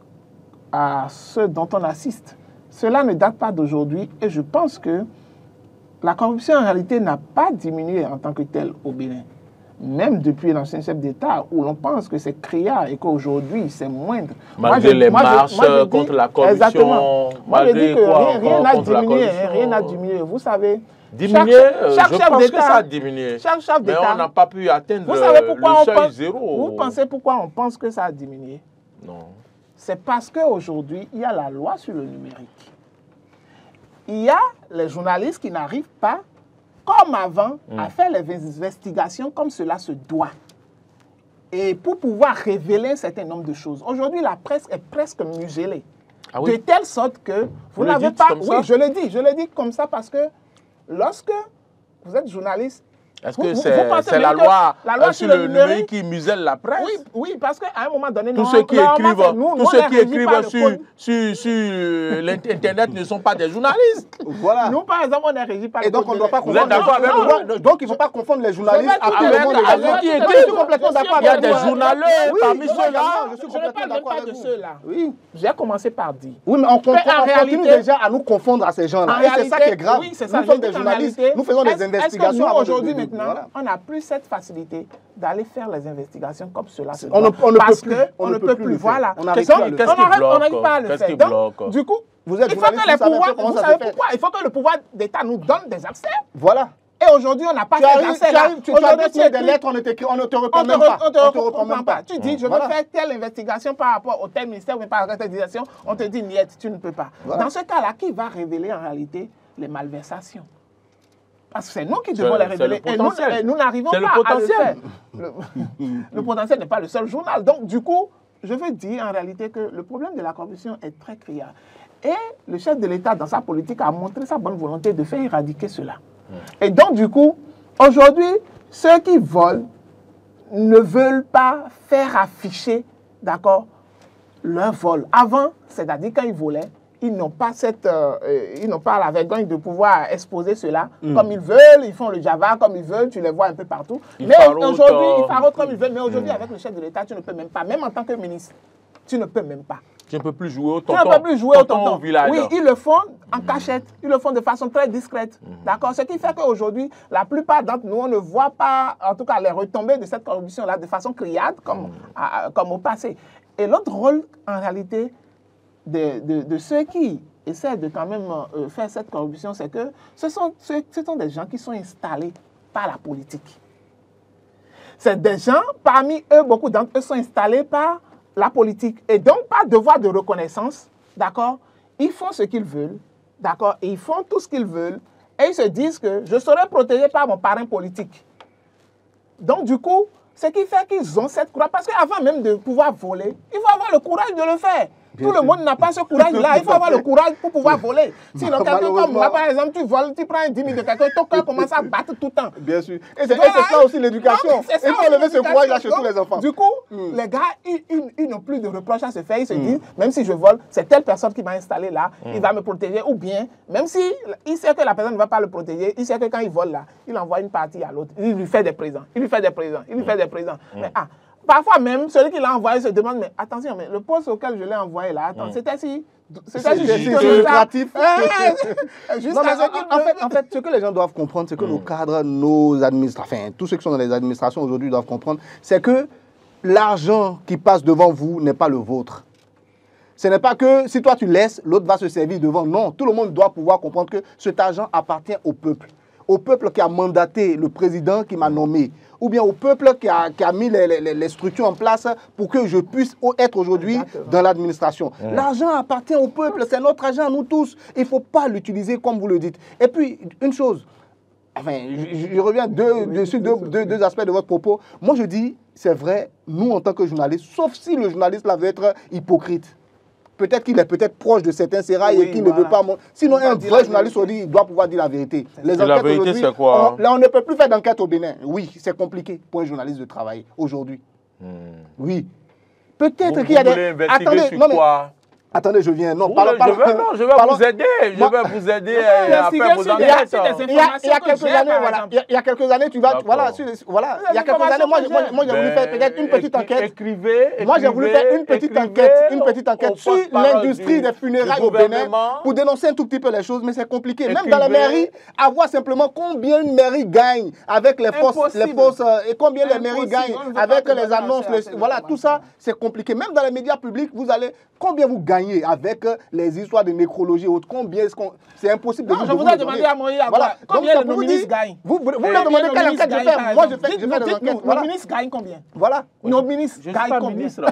à ce dont on assiste. Cela ne date pas d'aujourd'hui et je pense que la corruption, en réalité, n'a pas diminué en tant que telle au Bénin. Même depuis l'ancien chef d'État, où l'on pense que c'est criard et qu'aujourd'hui, c'est moindre. Malgré moi, je, les moi, marches je, moi, je dis, contre la corruption, exactement. Moi, je dis que quoi, rien, rien n'a diminué, hein, rien n'a diminué. Vous savez, diminué, chaque, chaque je chef pense que ça a diminué. Chaque chef d'État, mais on n'a pas pu atteindre vous savez pourquoi le seuil on pense, zéro. Vous pensez pourquoi on pense que ça a diminué? Non. C'est parce qu'aujourd'hui, il y a la loi sur le numérique. Il y a les journalistes qui n'arrivent pas, comme avant, mmh. à faire les investigations comme cela se doit. Et pour pouvoir révéler un certain nombre de choses. Aujourd'hui, la presse est presque muselée. Ah oui? De telle sorte que vous, vous n'avez pas... Oui, ça? je le dis. Je le dis comme ça parce que lorsque vous êtes journaliste, est-ce que c'est la loi, la loi sur le numérique qui muselle la presse? Oui, oui, parce qu'à un moment donné, tous ceux qui écrivent, nous, tous ceux qui écrivent sur, sur, sur l'Internet ne sont pas des journalistes. Voilà. Nous, par exemple, on est régi par... Et donc, on ne doit pas confondre... avec Donc, il ne faut pas confondre les journalistes avec les gens qui écrivent. Je suis complètement d'accord. Il y a des journalistes parmi ceux-là. Je suis complètement d'accord avec vous. Oui, j'ai commencé par dire. Oui, mais on continue déjà à nous confondre à ces gens-là. Et c'est ça qui est grave. Nous sommes des journalistes, nous faisons des investigations. Aujourd'hui, maintenant, on n'a plus cette facilité d'aller faire les investigations comme cela. On ne, on ne parce peut plus. On, on ne peut plus. plus voilà. On n'arrive pas à le faire. Donc, du coup, vous êtes il faut que les pouvoirs, vous savez pourquoi? Il faut que le pouvoir d'État nous donne des accès. Voilà. Et aujourd'hui, on n'a pas ces accès-là. Tu as des lettres, on ne te répond même pas. On ne te répond même pas. Tu dis, je veux faire telle investigation par rapport au tel ministère ou par rapport à telle organisation. On te dit, niet, tu ne peux pas. Dans ce cas-là, qui va révéler en réalité les malversations? Parce que c'est nous qui devons les révéler. Et nous, nous n'arrivons pas le à le faire. Le, le potentiel n'est pas le seul journal. Donc, du coup, je veux dire en réalité que le problème de la corruption est très criard. Et le chef de l'État, dans sa politique, a montré sa bonne volonté de faire éradiquer cela. Mmh. Et donc, du coup, aujourd'hui, ceux qui volent ne veulent pas faire afficher, d'accord, leur vol. Avant, c'est-à-dire quand ils volaient, ils n'ont pas cette, euh, ils n'ont pas la vergogne de pouvoir exposer cela mm. comme ils veulent, ils font le Java comme ils veulent, tu les vois un peu partout. Ils mais aujourd'hui, ils farautent comme ils veulent. Mais aujourd'hui, mm. avec le chef de l'État, tu ne peux même pas, même en tant que ministre, tu ne peux même pas. Tu ne peux plus jouer au tonton. Tu ne peux plus jouer au tonton. Au village. Oui, ils le font en mm. cachette, ils le font de façon très discrète. Mm. D'accord. Ce qui fait qu'aujourd'hui, la plupart d'entre nous, on ne voit pas, en tout cas, les retombées de cette corruption-là de façon criarde, comme, mm. à, comme au passé. Et l'autre rôle, en réalité, De, de, de ceux qui essaient de quand même euh, faire cette corruption, c'est que ce sont, ce, ce sont des gens qui sont installés par la politique. C'est des gens, parmi eux, beaucoup d'entre eux sont installés par la politique. Et donc, par devoir de reconnaissance, d'accord, ils font ce qu'ils veulent, d'accord, et ils font tout ce qu'ils veulent, et ils se disent que je serai protégé par mon parrain politique. Donc, du coup, ce qui fait qu'ils ont cette courage, parce qu'avant même de pouvoir voler, il faut avoir le courage de le faire. Bien Tout sûr. Le monde n'a pas ce courage-là. Il faut avoir le courage pour pouvoir voler. Sinon, quelqu'un comme moi, par exemple, tu voles, tu prends un dix mille de quelqu'un, ton cœur commence à battre tout le temps. Bien sûr. Et c'est voilà. ça aussi l'éducation. Il faut lever ce courage-là chez tous les enfants. Du coup, mm. les gars, ils, ils, ils n'ont plus de reproches à se faire. Ils se mm. disent, même si je vole, c'est telle personne qui m'a installé là, mm. il va me protéger. Ou bien, même si il sait que la personne ne va pas le protéger, il sait que quand il vole là, il envoie une partie à l'autre. Il lui fait des présents. Il lui fait des présents. Il lui fait des présents. Mm. Mais ah, parfois même, celui qui l'a envoyé se demande, mais attention, mais le poste auquel je l'ai envoyé là, attends, mm. c'était si... C'était juste lucratif. En fait, en fait, ce que les gens doivent comprendre, c'est que mm. nos cadres, nos administrateurs, enfin, tous ceux qui sont dans les administrations aujourd'hui doivent comprendre, c'est que l'argent qui passe devant vous n'est pas le vôtre. Ce n'est pas que si toi tu laisses, l'autre va se servir devant. Non, tout le monde doit pouvoir comprendre que cet argent appartient au peuple. Au peuple qui a mandaté le président qui m'a nommé, ou bien au peuple qui a, qui a mis les, les, les structures en place pour que je puisse être aujourd'hui dans l'administration. Mmh. L'argent appartient au peuple, c'est notre argent, nous tous. Il ne faut pas l'utiliser comme vous le dites. Et puis, une chose, enfin, je, je reviens deux, dessus deux, deux, deux aspects de votre propos. Moi, je dis, c'est vrai, nous, en tant que journalistes, sauf si le journaliste là veut être hypocrite. Peut-être qu'il est peut-être proche de certains sérails oui, et qu'il voilà. ne veut pas... Sinon, un vrai journaliste, on dit, il doit pouvoir dire la vérité. Les enquêtes, la vérité, c'est quoi? On, là, on ne peut plus faire d'enquête au Bénin. Oui, c'est compliqué pour un journaliste de travailler aujourd'hui. Hmm. Oui. Peut-être qu'il y a des... Attendez, non mais... Quoi? Attendez, je viens. Non, oui, parlons, je vais, parlons, non, je vais parlons, vous aider. Je moi, vais vous aider à, à faire vos enquêtes. Il y a, il y a quelques années, voilà. Il y a quelques années, tu vas, voilà, voilà. Il y a quelques années, moi, moi, moi j'ai voulu faire peut-être une petite enquête. Écrivez. Moi, j'ai voulu faire une petite enquête, une petite enquête sur l'industrie des funérailles au Bénin pour dénoncer un tout petit peu les choses, mais c'est compliqué. Même dans la mairie, avoir simplement combien une mairie gagne avec les forces, les forces et combien les mairies gagnent avec les annonces, voilà, tout ça, c'est compliqué. Même dans les médias publics, vous allez combien vous gagnez avec les histoires de nécrologie et autres. Combien est-ce qu'on... C'est impossible de non, je vous ai demandé à Moïse voilà. combien le ministre gagne. Vous voulez demander quelle enquête je fais. Moi, je fais, je fais des enquêtes. Nos ministres gagnent combien? Voilà. Nos ministres gagnent combien? C'est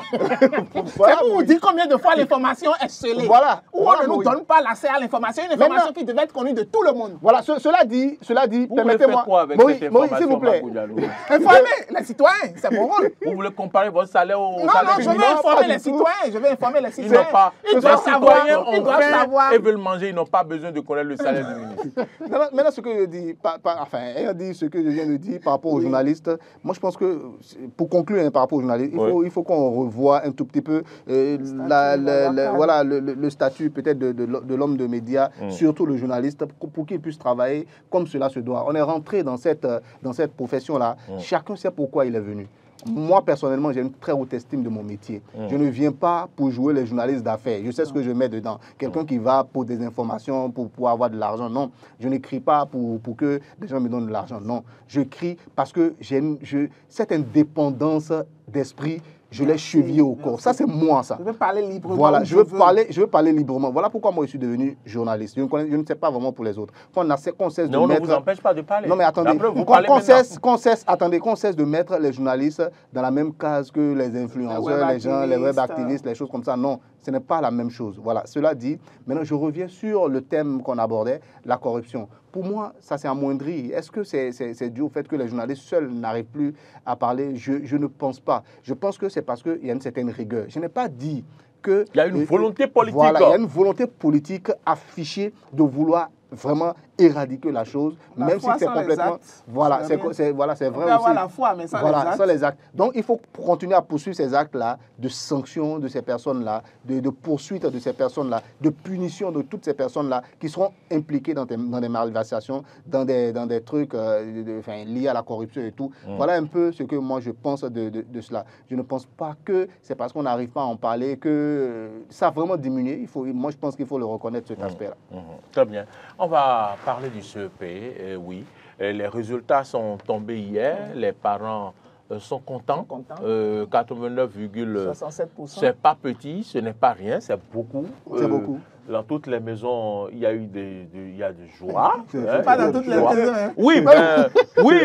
pour vous dire combien de fois l'information est scellée. Voilà. Ou on ne nous donne pas l'accès à l'information, une information qui devait être connue de tout le monde. Voilà. Cela dit, cela dit, permettez-moi... Moïse, s'il vous plaît. Informer les citoyens, c'est mon rôle. Vous voulez comparer votre salaire au salaire du ministre? Non, non, je vais informer les citoyens. Je vais informer les citoyens. Ils doivent savoir. Ils doivent savoir. Ils veulent manger, ils n'ont pas besoin de connaître le salaire du ministre. Maintenant, ce que je dis, par, par, enfin, ayant dit ce que je viens de dire par rapport aux oui. journalistes, moi je pense que, pour conclure hein, par rapport aux journalistes, il oui. faut, il faut qu'on revoie un tout petit peu euh, la, la, la, voilà, le, le, le statut peut-être de, de, de l'homme de médias, mm. surtout le journaliste, pour, pour qu'il puisse travailler comme cela se doit. On est rentré dans cette, dans cette profession-là, mm. chacun sait pourquoi il est venu. Moi, personnellement, j'ai une très haute estime de mon métier. Mmh. Je ne viens pas pour jouer les journalistes d'affaires. Je sais ce que je mets dedans. Quelqu'un qui va pour des informations, pour, pour avoir de l'argent. Non, je n'écris pas pour, pour que des gens me donnent de l'argent. Non, j'écris parce que j'ai une, je, cette indépendance d'esprit, je l'ai chevillé au corps. Ça, c'est moi, ça. Je veux parler librement. Voilà, je veux, je veux parler, je veux parler librement. Voilà pourquoi moi, je suis devenu journaliste. Je ne, connais, je ne sais pas vraiment pour les autres. Qu'on qu'on cesse de non, mettre... on ne vous empêche pas de parler. Non, mais attendez. Qu'on qu cesse, qu cesse, attendez, qu'on cesse de mettre les journalistes dans la même case que les influenceurs, les, les gens, les web activistes, les choses comme ça. Non, ce n'est pas la même chose. Voilà, cela dit, maintenant, je reviens sur le thème qu'on abordait, la corruption. Pour moi, ça s'est amoindri. Est-ce que c'est dû au fait que les journalistes seuls n'arrivent plus à parler? je, je ne pense pas. Je pense que c'est parce qu'il y a une certaine rigueur. Je n'ai pas dit que... Il y a une volonté politique. Voilà, il y a une volonté politique affichée de vouloir vraiment éradiquer la chose, la même si c'est complètement... Voilà, c'est voilà, vrai aussi. Avoir la foi, mais sans voilà, les actes. Sans les actes. Donc, il faut continuer à poursuivre ces actes-là, de sanctions de ces personnes-là, de, de poursuite de ces personnes-là, de punition de toutes ces personnes-là qui seront impliquées dans des, dans des malversations, dans des, dans des trucs euh, de, enfin, liés à la corruption et tout. Mmh. Voilà un peu ce que moi, je pense de, de, de cela. Je ne pense pas que c'est parce qu'on n'arrive pas à en parler que euh, ça a vraiment diminué. Il faut, moi, je pense qu'il faut le reconnaître, cet mmh. aspect-là. Mmh. Très bien. On va parler du C E P, euh, oui. Et les résultats sont tombés hier. Mmh. Les parents euh, sont contents. contents. Euh, quatre-vingt-neuf virgule soixante-sept pour cent. C'est pas petit, ce n'est pas rien, c'est beaucoup. C'est euh, beaucoup. Dans toutes les maisons, il y a eu des, des, il y a des joies. Hein, pas dans toutes joie. les maisons. Hein. Oui, ben, oui,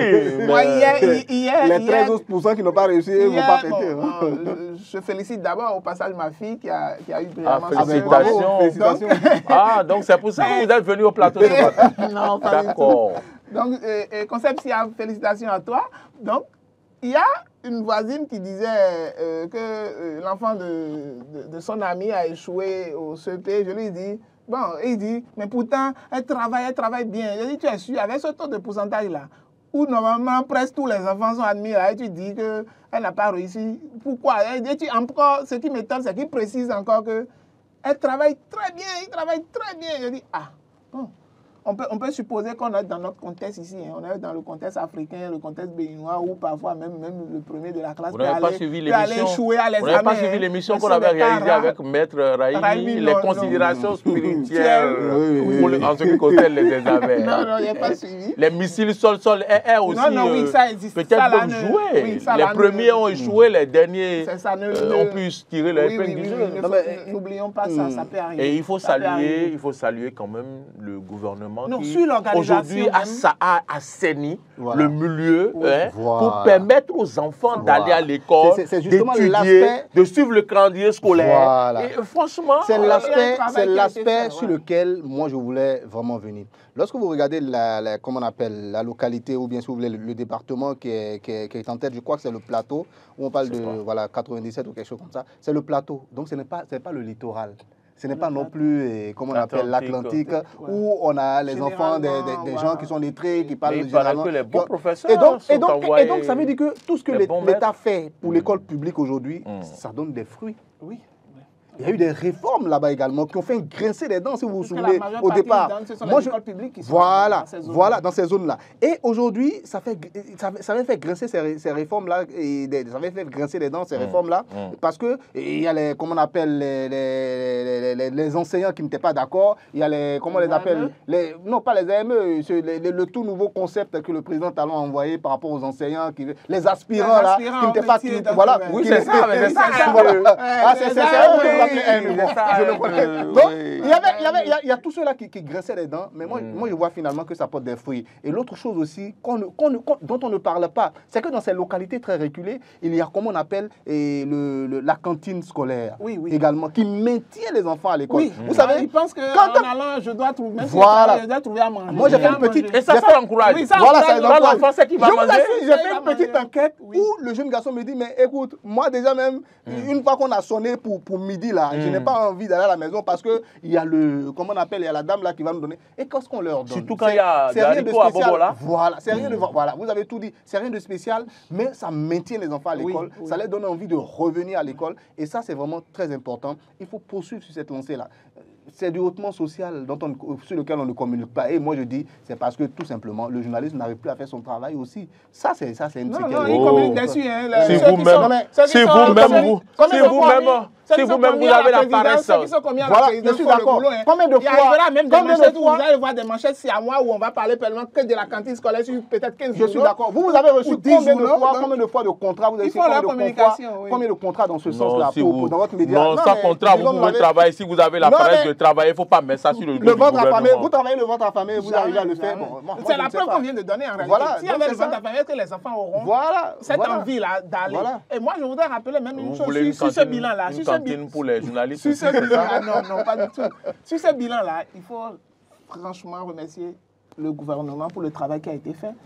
Moi, hier, hier, les treize hier, autres pour cent qui n'ont pas réussi ne vont pas bon, fêter. Hein. bon, je, je félicite d'abord au passage ma fille qui a, qui a eu Ah, brillamment félicitations. Félicitations. Ah, donc c'est pour ça que vous êtes venu au plateau ce matin. Non, pas du tout. D'accord. Donc, euh, euh, Concept, s'il y a félicitations à toi. Donc, il y a une voisine qui disait euh, que euh, l'enfant de, de, de son ami a échoué au C E P. Je lui ai dit, bon, il dit, mais pourtant, elle travaille, elle travaille bien. Je lui ai dit, tu es sûr, avec ce taux de pourcentage-là, où normalement presque tous les enfants sont admis là, et tu dis qu'elle n'a pas réussi. Pourquoi? Et tu, encore, ce qui m'étonne, c'est qu'il précise encore qu'elle travaille très bien, il travaille très bien. Je dis, ah, bon. On peut, on peut supposer qu'on est dans notre contexte ici, hein. On est dans le contexte africain, le contexte béninois, où parfois même, même le premier de la classe Vous peut n'avez pas aller, suivi peut aller l'émission. échouer à Vous n'avez pas l'examen. suivi hein. l'émission Mais qu'on ce avait n'est pas réalisée rare. avec Maître Raimi, Raimi, les non, considérations non. spirituelles Oui, oui, pour oui. le- en ce qui concerne les examens. Non, non, il n'y a pas suivi. Les missiles sol-sol, elles aussi, Non, non, oui, euh, ça existe. peut-être Ça, là, peuvent ne- jouer. oui, ça, les là, ne- premiers ont échoué, les derniers C'est ça, ne- euh, ne- ont pu tirer leur Oui, oui, épingle oui, du oui, jeu. ne Non, faut- mais- n'oublions pas ça, ça peut arriver. Et il faut Ça peut saluer, arriver. il faut saluer quand même le gouvernement Non, qui sur l'organisation aujourd'hui a, même. sa- a assaini Voilà. le milieu Oui. hein, Voilà. pour permettre aux enfants Voilà. d'aller à l'école, C'est- c'est justement d'étudier, l'aspect- de suivre le calendrier scolaire. Voilà. Et euh, franchement, C'est il y a un l'aspect, travail c'est qui a été l'aspect fait, sur ouais. lequel moi je voulais vraiment venir. Lorsque vous regardez la, la- comment on appelle, la localité ou bien si vous voulez le, le département qui est, qui, est, qui est en tête, je crois que c'est le plateau, où on parle de voilà, quatre-vingt-dix-sept ou quelque chose comme ça, c'est le plateau. Donc ce n'est pas, c'est pas le littoral. Ce n'est pas non plus, eh, comment on appelle, L'Atlantique. l'Atlantique, Ouais. où on a les enfants des, des- des Généralement, gens voilà. qui sont lettrés, qui parlent Mais il paraît généralement. que les bons qui ont- professeurs et donc, et, sont donc, et envoyés donc, ça veut dire que tout ce que les l'É- bons l'État maîtres. fait pour l'école publique aujourd'hui, Mm. ça donne des fruits. Oui. Il y a eu des réformes là-bas également qui ont fait grincer les dents, si vous vous Parce que la souvenez, majeure au partie départ. du temps, ce sont les Moi, je- écoles publiques qui sont voilà, dans ces zones. voilà, dans ces zones-là. Et aujourd'hui, ça fait, ça, ça avait fait grincer ces, ré- ces réformes-là, et des- ça avait fait grincer les dents ces réformes-là, mm. parce que il y a les, comment on appelle, les, les, les, les- les enseignants qui n'étaient pas d'accord. Il y a les, comment on Les les appelle, A M E? les, non pas les A M E, c'est les- les- le tout nouveau concept que le président Talon a envoyé par rapport aux enseignants, qui, les aspirants Les là, aspirants qui n'étaient au pas, métier qui- dans- voilà, ouais. Oui, qui- c'est ça, mais c'est ça, Ah, hein, voilà. le- Ah, c'est les c'est- A c'est M E, eux qui nous oui. appellent A M E. Bon, C'est ça, je le euh, connais. euh, Donc, oui. il y avait, il y avait, il y a, il y a tous ceux-là qui, qui grinçaient les dents, mais moi, moi, je vois finalement que ça porte des fruits. Et l'autre chose aussi, qu'on ne- qu'on ne- qu'on- dont on ne parle pas, c'est que dans ces localités très reculées, il y a, comme on appelle, et le, le- la cantine scolaire Oui, oui. également, qui maintient les enfants à l'école. Oui, Vous savez, ils pensent qu'en quand- allant, je dois trouver, même si Voilà. je dois trouver à manger. Moi, j'ai fait à une petite- manger. Et ça, J'ai ça fait- l'encourage. Oui, ça voilà, encourage ça l'enfant. encourage. l'enfant sait qu'il va Je vous manger. assure, j'ai Il fait va une petite manger. enquête Oui. où le jeune garçon me dit, mais écoute, moi déjà même, une fois qu'on a sonné pour, pour midi là, je n'ai pas envie d'aller à la maison parce que il y a le, comment on appelle, il y a la dame là qui va me donner. Et qu'est-ce qu'on leur donne? Surtout quand C'est- il y a c'est des rien de haricots à spécial. bobo, là. Voilà, c'est rien de, voilà, vous avez tout dit. C'est rien de spécial, mais ça maintient les enfants à Oui, l'école. oui. Ça leur donne envie de revenir à l'école. Et ça, c'est vraiment très important. Il faut poursuivre sur cette lancée là. C'est du hautement social dont on, sur lequel on ne communique pas. Et moi, je dis, c'est parce que tout simplement, le journaliste n'arrive plus à faire son travail aussi. Ça, c'est ça, c'est une Non, c'est non, quelque- ils Oh. communiquent dessus. Hein, Si les- ceux qui vous-même- sont- ceux qui si sont- vous-même, ceux- vous- ceux si qui sont vous-même- commis- ceux si qui sont vous-même, commis vous à avez la présidence, paresse. Ceux qui sont commis à la Voilà, présidence je suis font le d'accord. boulot, hein. Combien de Il y fois- aura même des combien de manchettes où fois- vous allez voir des manchettes, c'est à moi où on va parler pleinement que de la cantine scolaire sur peut-être quinze Je jours. suis d'accord. Vous, vous avez reçu Ou dix combien de jours, fois, donc- combien de fois de contrats vous avez Ils fait font leur combien de communication, contrats- oui. Combien de contrats dans ce Non, sens-là si pour, vous- pour- dans votre média? non, sans mais contrat, vous disons, pouvez avez- travailler. Si vous avez la Non, paresse mais- de travailler, il ne faut pas mettre ça sur le dos Le du ventre affamé, gouvernement. vous travaillez le ventre affamé, vous arrivez à le faire. Jamais. Bon, moi, moi, C'est je la ne sais preuve pas. qu'on vient de donner en réalité. Voilà, S'il y donc avait c'est le ventre ça. affamé, est-ce que les enfants auront Voilà. cette voilà. envie-là d'aller? Voilà. Et moi, je voudrais rappeler même une Vous chose voulez une sur, sur ce cantine, bilan-là. une Sur ce cantine bi- pour les journalistes Sur aussi, ce c'est bilan, ça? ah non, non, pas du tout. Sur ce bilan-là, il faut franchement remercier le gouvernement pour le travail qui a été fait.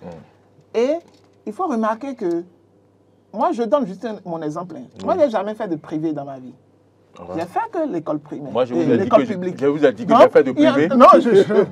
Et il faut remarquer que, moi, je donne juste un- mon exemple. hein. Moi, je n'ai jamais fait de privé dans ma vie. J'ai fait que l'école primaire. Moi, je vous et ai dit l'école que je, publique. je vous ai dit que Non, j'ai fait de il y a- privé. Non, je...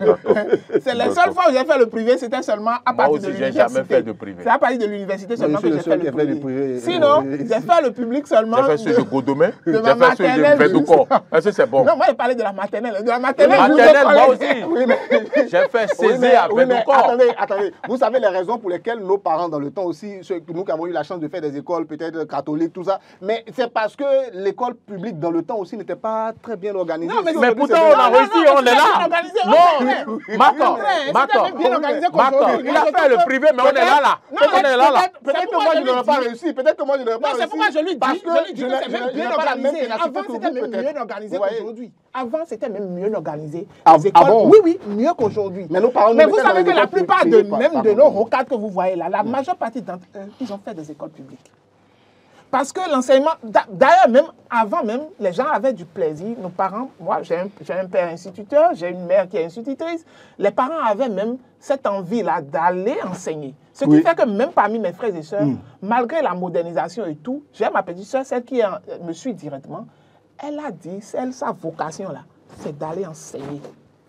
c'est la seule fois où j'ai fait le privé, c'était seulement à Moi partir aussi, de j'ai l'université. jamais fait de privé. C'est à partir de l'université seulement je suis que le j'ai seul fait qui le a fait privé. du privé. Sinon, Euh, j'ai fait le public seulement. J'ai fait ceux de Godomé, de j'ai ma fait ceux de maternelle Védoucor. Est-ce que c'est bon? Non, moi, je parlais de la maternelle. De la maternelle, Maternelle, je vous ai moi collé. aussi. Oui, mais- J'ai fait Oui, César mais- à oui, mais Védoucor. attendez, attendez. Vous savez les raisons pour lesquelles nos parents, dans le temps aussi, ceux, nous qui avons eu la chance de faire des écoles peut-être catholiques, tout ça, mais c'est parce que l'école publique dans le temps aussi, n'était pas très bien organisé. Non, mais, mais pourtant, on a réussi, on est là. Non, Maton, Maton, bien organisé Maton, il a fait le privé, mais on est là, là. On est là, là. Peut-être que moi, je n'aurais pas réussi. Peut-être que moi, je n'aurais pas Non, réussi. c'est pourquoi je lui dis, parce que je lui dis je que n'ai- c'est je même n'ai- je bien n'ai pas la même organisé. ténacité Avant, que c'était vous, même peut-être. mieux organisé Vous voyez. qu'aujourd'hui. Avant, c'était même mieux organisé. Ah, Les ah écoles- bon? Oui, oui, mieux qu'aujourd'hui. Mais nos parents nous Mais vous mettaient dans savez les que la écoles plupart de, privées, par- même par de nos contre. rocades que vous voyez là, la majeure partie d'entre eux, ils ont fait des écoles publiques. Parce que l'enseignement, d'a- d'ailleurs, même avant même, les gens avaient du plaisir. Nos parents, moi, j'ai un, j'ai un père instituteur, j'ai une mère qui est institutrice. Les parents avaient même cette envie-là d'aller enseigner. Ce qui Oui. fait que même parmi mes frères et sœurs, Mm. malgré la modernisation et tout, j'ai ma petite sœur, celle qui est en- me suit directement, elle a dit, elle, sa vocation-là, c'est d'aller enseigner.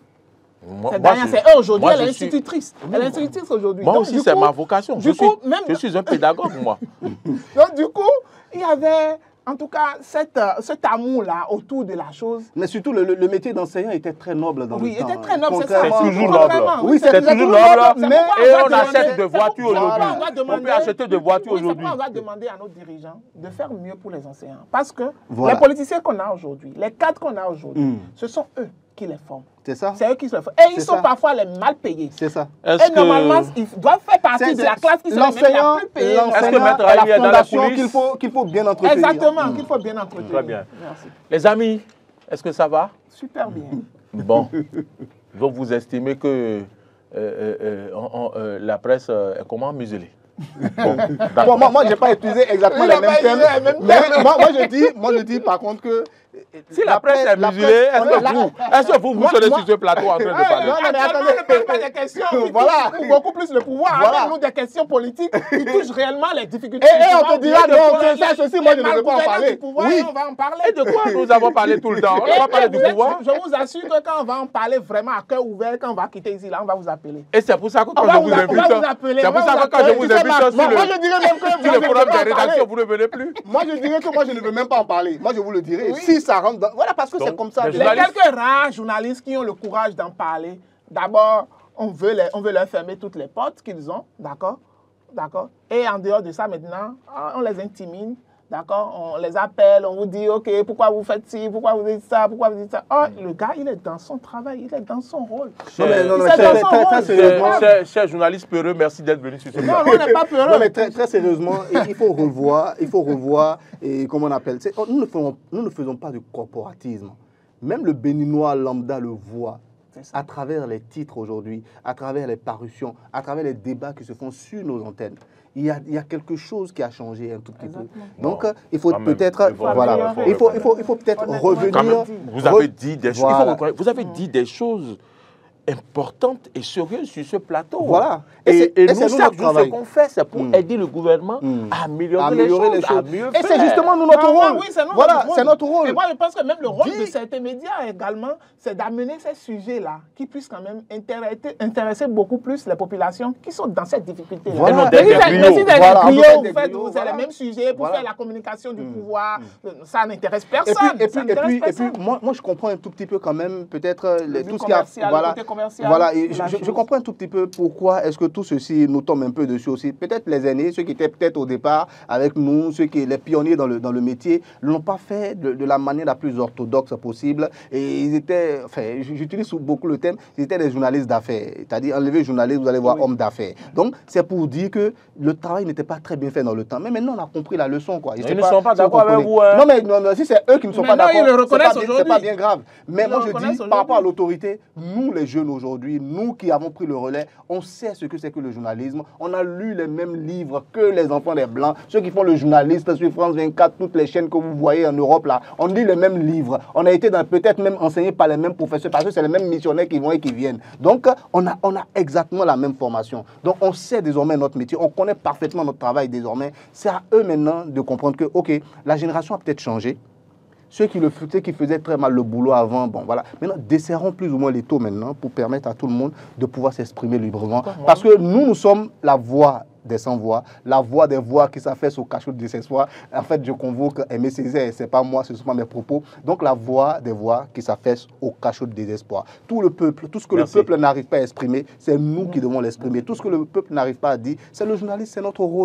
Moi, C'est moi, d'aller je- enseigner. Et aujourd'hui, moi, elle est je suis- institutrice. Elle est institutrice aujourd'hui. Moi Donc, aussi, du c'est coup- ma vocation. du Je coup, suis, même- je suis un pédagogue, moi. Donc, du coup, il y avait, en tout cas, cette, euh, cet amour-là autour de la chose. Mais surtout, le, le- le métier d'enseignant était très noble dans Oui, le temps. était très noble, c'est ça. Contrairement- C'est toujours Contrairement, noble. oui, Oui, c'est C'est c'est toujours toujours noble, C'est mais pourquoi et on on va achète demander- de voitures c'est pourquoi aujourd'hui. on va On demander- peut acheter de voitures Oui, c'est aujourd'hui. pourquoi on va demander à nos dirigeants de faire mieux pour les enseignants. Parce que Voilà. les politiciens qu'on a aujourd'hui, les cadres qu'on a aujourd'hui, Mm. ce sont eux qui les forment. C'est ça? C'est eux qui se les forment. Et ils C'est sont ça. parfois les mal payés. C'est ça. Est-ce Et normalement, que, ils doivent faire partie C'est- de la c'est- classe qui serait même l'enseignant- la plus payée. Est-ce que L'enseignant Maître est Ali la est dans la fondation coulisse? qu'il faut, qu'il faut bien entretenir. Exactement, Mm. qu'il faut bien entretenir. Très bien. Merci. les amis, est-ce que ça va? Super bien. Bon. Donc, vous estimez que euh, euh, euh, on- on- euh, la presse euh, est comment muselée? Bon, d'accord. Bon, moi, moi je n'ai pas utilisé exactement Il les a mêmes pas termes. utilisé les mêmes Mais termes. moi, moi, je dis, moi, je dis par contre que. Si la presse est la muselée, est-ce on que la- vous, est-ce que vous, vous Moi- serez moi- sur ce plateau en train de non, parler? non, mais Actuellement, attendez. on ne parle pas des questions qui Voilà. touchent beaucoup plus le pouvoir. Voilà. Avec nous, des questions politiques qui touchent réellement les difficultés. Et- et du on pouvoir, te dira, les- non, les- c'est ça, les- ceci, moi, les je ne veux pas en malgouvernants parler. du pouvoir, Oui. et on va en parler. Et de quoi nous avons parlé tout le temps? On Et- va parler et du vous êtes- pouvoir. Je vous assure que quand on va en parler vraiment à cœur ouvert, quand on va quitter ici, là, on va vous appeler. Et c'est pour ça que On quand va je vous vous a- on va invite, vous appeler, c'est on pour va ça vous que quand je appeler. vous Tu sais, invite moi, sur moi, le, moi, je dirais même que sur moi, le je ne veux forum pas des en parler. rédactions, vous ne venez plus. Moi, je dirais que moi, je ne veux même pas en parler. Moi, je vous le dirai. Oui. Si ça rentre dans. Voilà, parce que Donc, c'est comme ça. les Les journalistes- quelques rares journalistes qui ont le courage d'en parler, d'abord, on veut, les- on veut leur fermer toutes les portes qu'ils ont, d'accord? D'accord? Et en dehors de ça, maintenant, on les intimide, d'accord? On les appelle, on vous dit, OK, pourquoi vous faites ci, pourquoi vous dites ça, pourquoi vous dites ça? Oh, le gars, il est dans son travail, il est dans son rôle. Non, mais, non, Il mais s'est très, dans très, son très, rôle. sérieusement. Cher, cher, cher journaliste peureux, merci d'être venu sur ce Non, plateau. on n'est pas peureux. Non, mais très, très sérieusement, il il faut revoir, il faut revoir, et comment on appelle c'est- nous ne, faisons, nous ne faisons pas de corporatisme. Même le béninois lambda le voit C'est ça. à travers les titres aujourd'hui, à travers les parutions, à travers les débats qui se font sur nos antennes. Il y a, il y a quelque chose qui a changé un tout petit peu. Exactement. Donc, Bon, euh, il faut quand même, peut-être, il faut voilà, améliorer. il faut, il faut, il faut peut-être Honnêtement, revenir. Quand même, vous avez re- dit des choses, il Voilà. faut reconnaître, vous avez dit des choses importantes et sérieuses sur ce plateau. Voilà. Et, Et c'est- et et nous, c'est nous chaque notre jour, ce travail. qu'on fait, c'est pour Mm. aider le gouvernement Mm. à améliorer, Améliorer les, les choses, à choses. mieux Et faire. c'est justement nous, notre Non, non, rôle. oui, c'est nous, Voilà, notre rôle. c'est notre rôle. Et moi, je pense que même le rôle Dis- de certains médias également, c'est d'amener ces sujets-là qui puissent quand même intéresser, intéresser beaucoup plus les populations qui sont dans cette difficulté-là. Voilà. Et non, Mais des si c'est- griots. mais si c'est des Voilà, griots, on peut vous faire des faites- griots, vous- c'est voilà. les mêmes sujets pour Voilà. faire la communication du Mm. pouvoir. euh, Ça n'intéresse Et personne. puis, et ça puis, et n'intéresse puis, et personne. puis moi, moi, je comprends un tout petit peu quand même, peut-être, euh, les- but tout ce qui a. commercial, le Voilà, côté commercial voilà et de je, la je- je chose. comprends un tout petit peu pourquoi est-ce que tout ceci nous tombe un peu dessus aussi. Peut-être les aînés, ceux qui étaient peut-être au départ avec nous, ceux qui les pionniers dans le, dans le métier, ne l'ont pas fait de, de la manière la plus orthodoxe possible. Et ils étaient, enfin, j'utilise beaucoup le thème, ils étaient des journalistes d'affaires. C'est-à-dire, enlevez journaliste, vous allez voir Oui. homme d'affaires. Donc, c'est pour dire que le travail n'était pas très bien fait dans le temps. Mais maintenant, on a compris la leçon, quoi. Je Ils sais ne sont pas si vous d'accord avec comprenez. vous, hein. Non, mais non, non, si c'est eux qui ne sont pas Maintenant, d'accord, ils le c'est pas reconnaissent bien- c'est aujourd'hui. pas bien grave. Mais Ils moi, le je reconnaissent dis, par rapport à aujourd'hui. l'autorité, nous, les jeunes aujourd'hui, nous qui avons pris le relais, on sait ce que c'est que le journalisme. On a lu les mêmes livres que les enfants des Blancs, ceux qui font le journaliste sur France vingt-quatre, toutes les chaînes que vous voyez en Europe, là. On lit les mêmes livres. On a été dans- peut-être même enseigné par les mêmes professeurs, parce que c'est les mêmes missionnaires qui vont et qui viennent. Donc, on a, on a exactement la même formation. Donc, on sait désormais notre métier, on connaît parfaitement notre travail désormais. C'est à eux maintenant de comprendre que, OK, la génération a peut-être changé. Ceux qui, le, ceux qui faisaient très mal le boulot avant, bon voilà. Maintenant, desserrons plus ou moins les taux maintenant pour permettre à tout le monde de pouvoir s'exprimer librement. Parce que nous, nous sommes la voix des sans-voix, la voix des voix qui s'affaissent au cachot de désespoir. En fait, je convoque Aimé Césaire, ce n'est pas moi, ce ne sont pas mes propos. Donc, la voix des voix qui s'affaissent au cachot de désespoir. Tout le peuple, tout ce que Merci. le peuple n'arrive pas à exprimer, c'est nous qui devons l'exprimer. Tout ce que le peuple n'arrive pas à dire, c'est le journaliste, c'est notre rôle.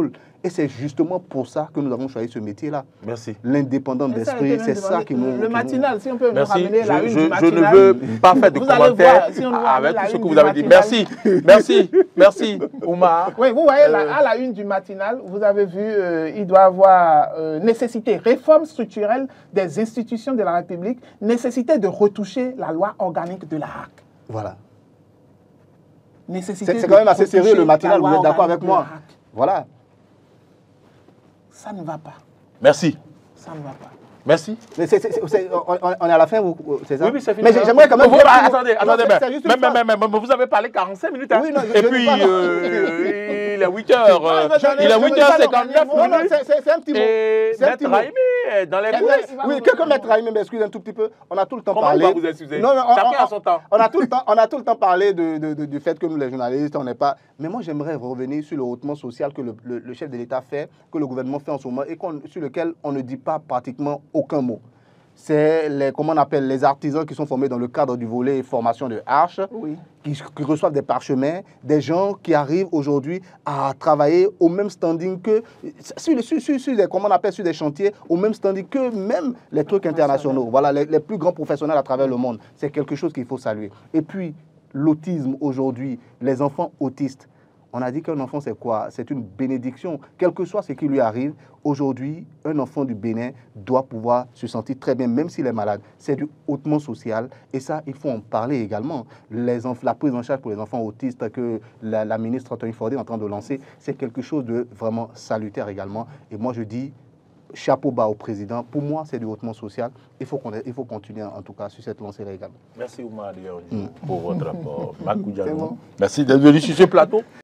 Et c'est justement pour ça que nous avons choisi ce métier-là. Merci. L'indépendant d'esprit, c'est ça qui nous... Le matinal, si on peut nous Merci. ramener la je, une je, du matinal. Je ne veux pas faire de vous allez commentaires voir, si on nous avec ramène tout ce la que une vous du avez dit. matinal. Merci, merci, merci, Oumar. Oui, vous voyez, Euh, là, à la une du matinal, vous avez vu, euh, il doit y avoir euh, nécessité, réforme structurelle des institutions de la République, nécessité de retoucher la loi organique de la H A C. Voilà. Nécessité C'est de quand même assez sérieux retoucher le matinal, la loi vous êtes d'accord organique avec de la moi? H A C. Voilà. Ça ne va pas. Merci. Ça ne va pas. Merci. Mais c'est, c'est, c'est, on, on est à la fin, vous- c'est ça? Oui, oui, c'est fini. Mais j'ai- j'aimerais quand même... Vous- dire- ah, attendez, Non, attendez, c'est- mais, c'est juste une mais, mais, phrase. mais, mais, mais vous avez parlé quarante-cinq minutes. Hein. Oui, non, je- Et je puis, dis pas, non. euh, il est huit heures. euh, Non, je- il est je- je- huit heures je- cinquante-neuf non, non, minutes. c'est- c'est c'est un petit mot. Et C'est un Maître petit mot. Raimi est dans les Eh coulisses. bien, Oui, que Maître Raimi m'excuse un tout petit peu. On a tout le temps Comment parlé. il va vous excuser? Non, mais on, Chacun on- a son temps. On a tout le temps, on a tout le temps parlé de, de- de- du fait que nous, les journalistes, on n'est pas. Mais moi, j'aimerais revenir sur le hautement social que le, le- le chef de l'État fait, que le gouvernement fait en ce moment et qu'on- sur lequel on ne dit pas pratiquement aucun mot. C'est les, comment on appelle, les artisans qui sont formés dans le cadre du volet formation de Arche, Oui. qui, qui reçoivent des parchemins, des gens qui arrivent aujourd'hui à travailler au même standing que, sur, sur, sur, sur des, comment on appelle, sur des chantiers, au même standing que même les trucs internationaux. Voilà, les, les plus grands professionnels à travers le monde. C'est quelque chose qu'il faut saluer. Et puis, l'autisme aujourd'hui, les enfants autistes. On a dit qu'un enfant, c'est quoi? C'est une bénédiction. Quel que soit ce qui lui arrive, aujourd'hui, un enfant du Bénin doit pouvoir se sentir très bien, même s'il est malade. C'est du hautement social. Et ça, il faut en parler également. Les enf- la prise en charge pour les enfants autistes que la, la ministre Tony Fordé est en train de lancer, c'est quelque chose de vraiment salutaire également. Et moi, je dis... chapeau bas au président. Pour moi, c'est du hautement social. Il faut, qu'on, il faut continuer, en tout cas, sur cette lancée-là également. Merci, Oumar, pour votre rapport. Makou Diallo. C'est bon. Merci d'être venu sur ce plateau.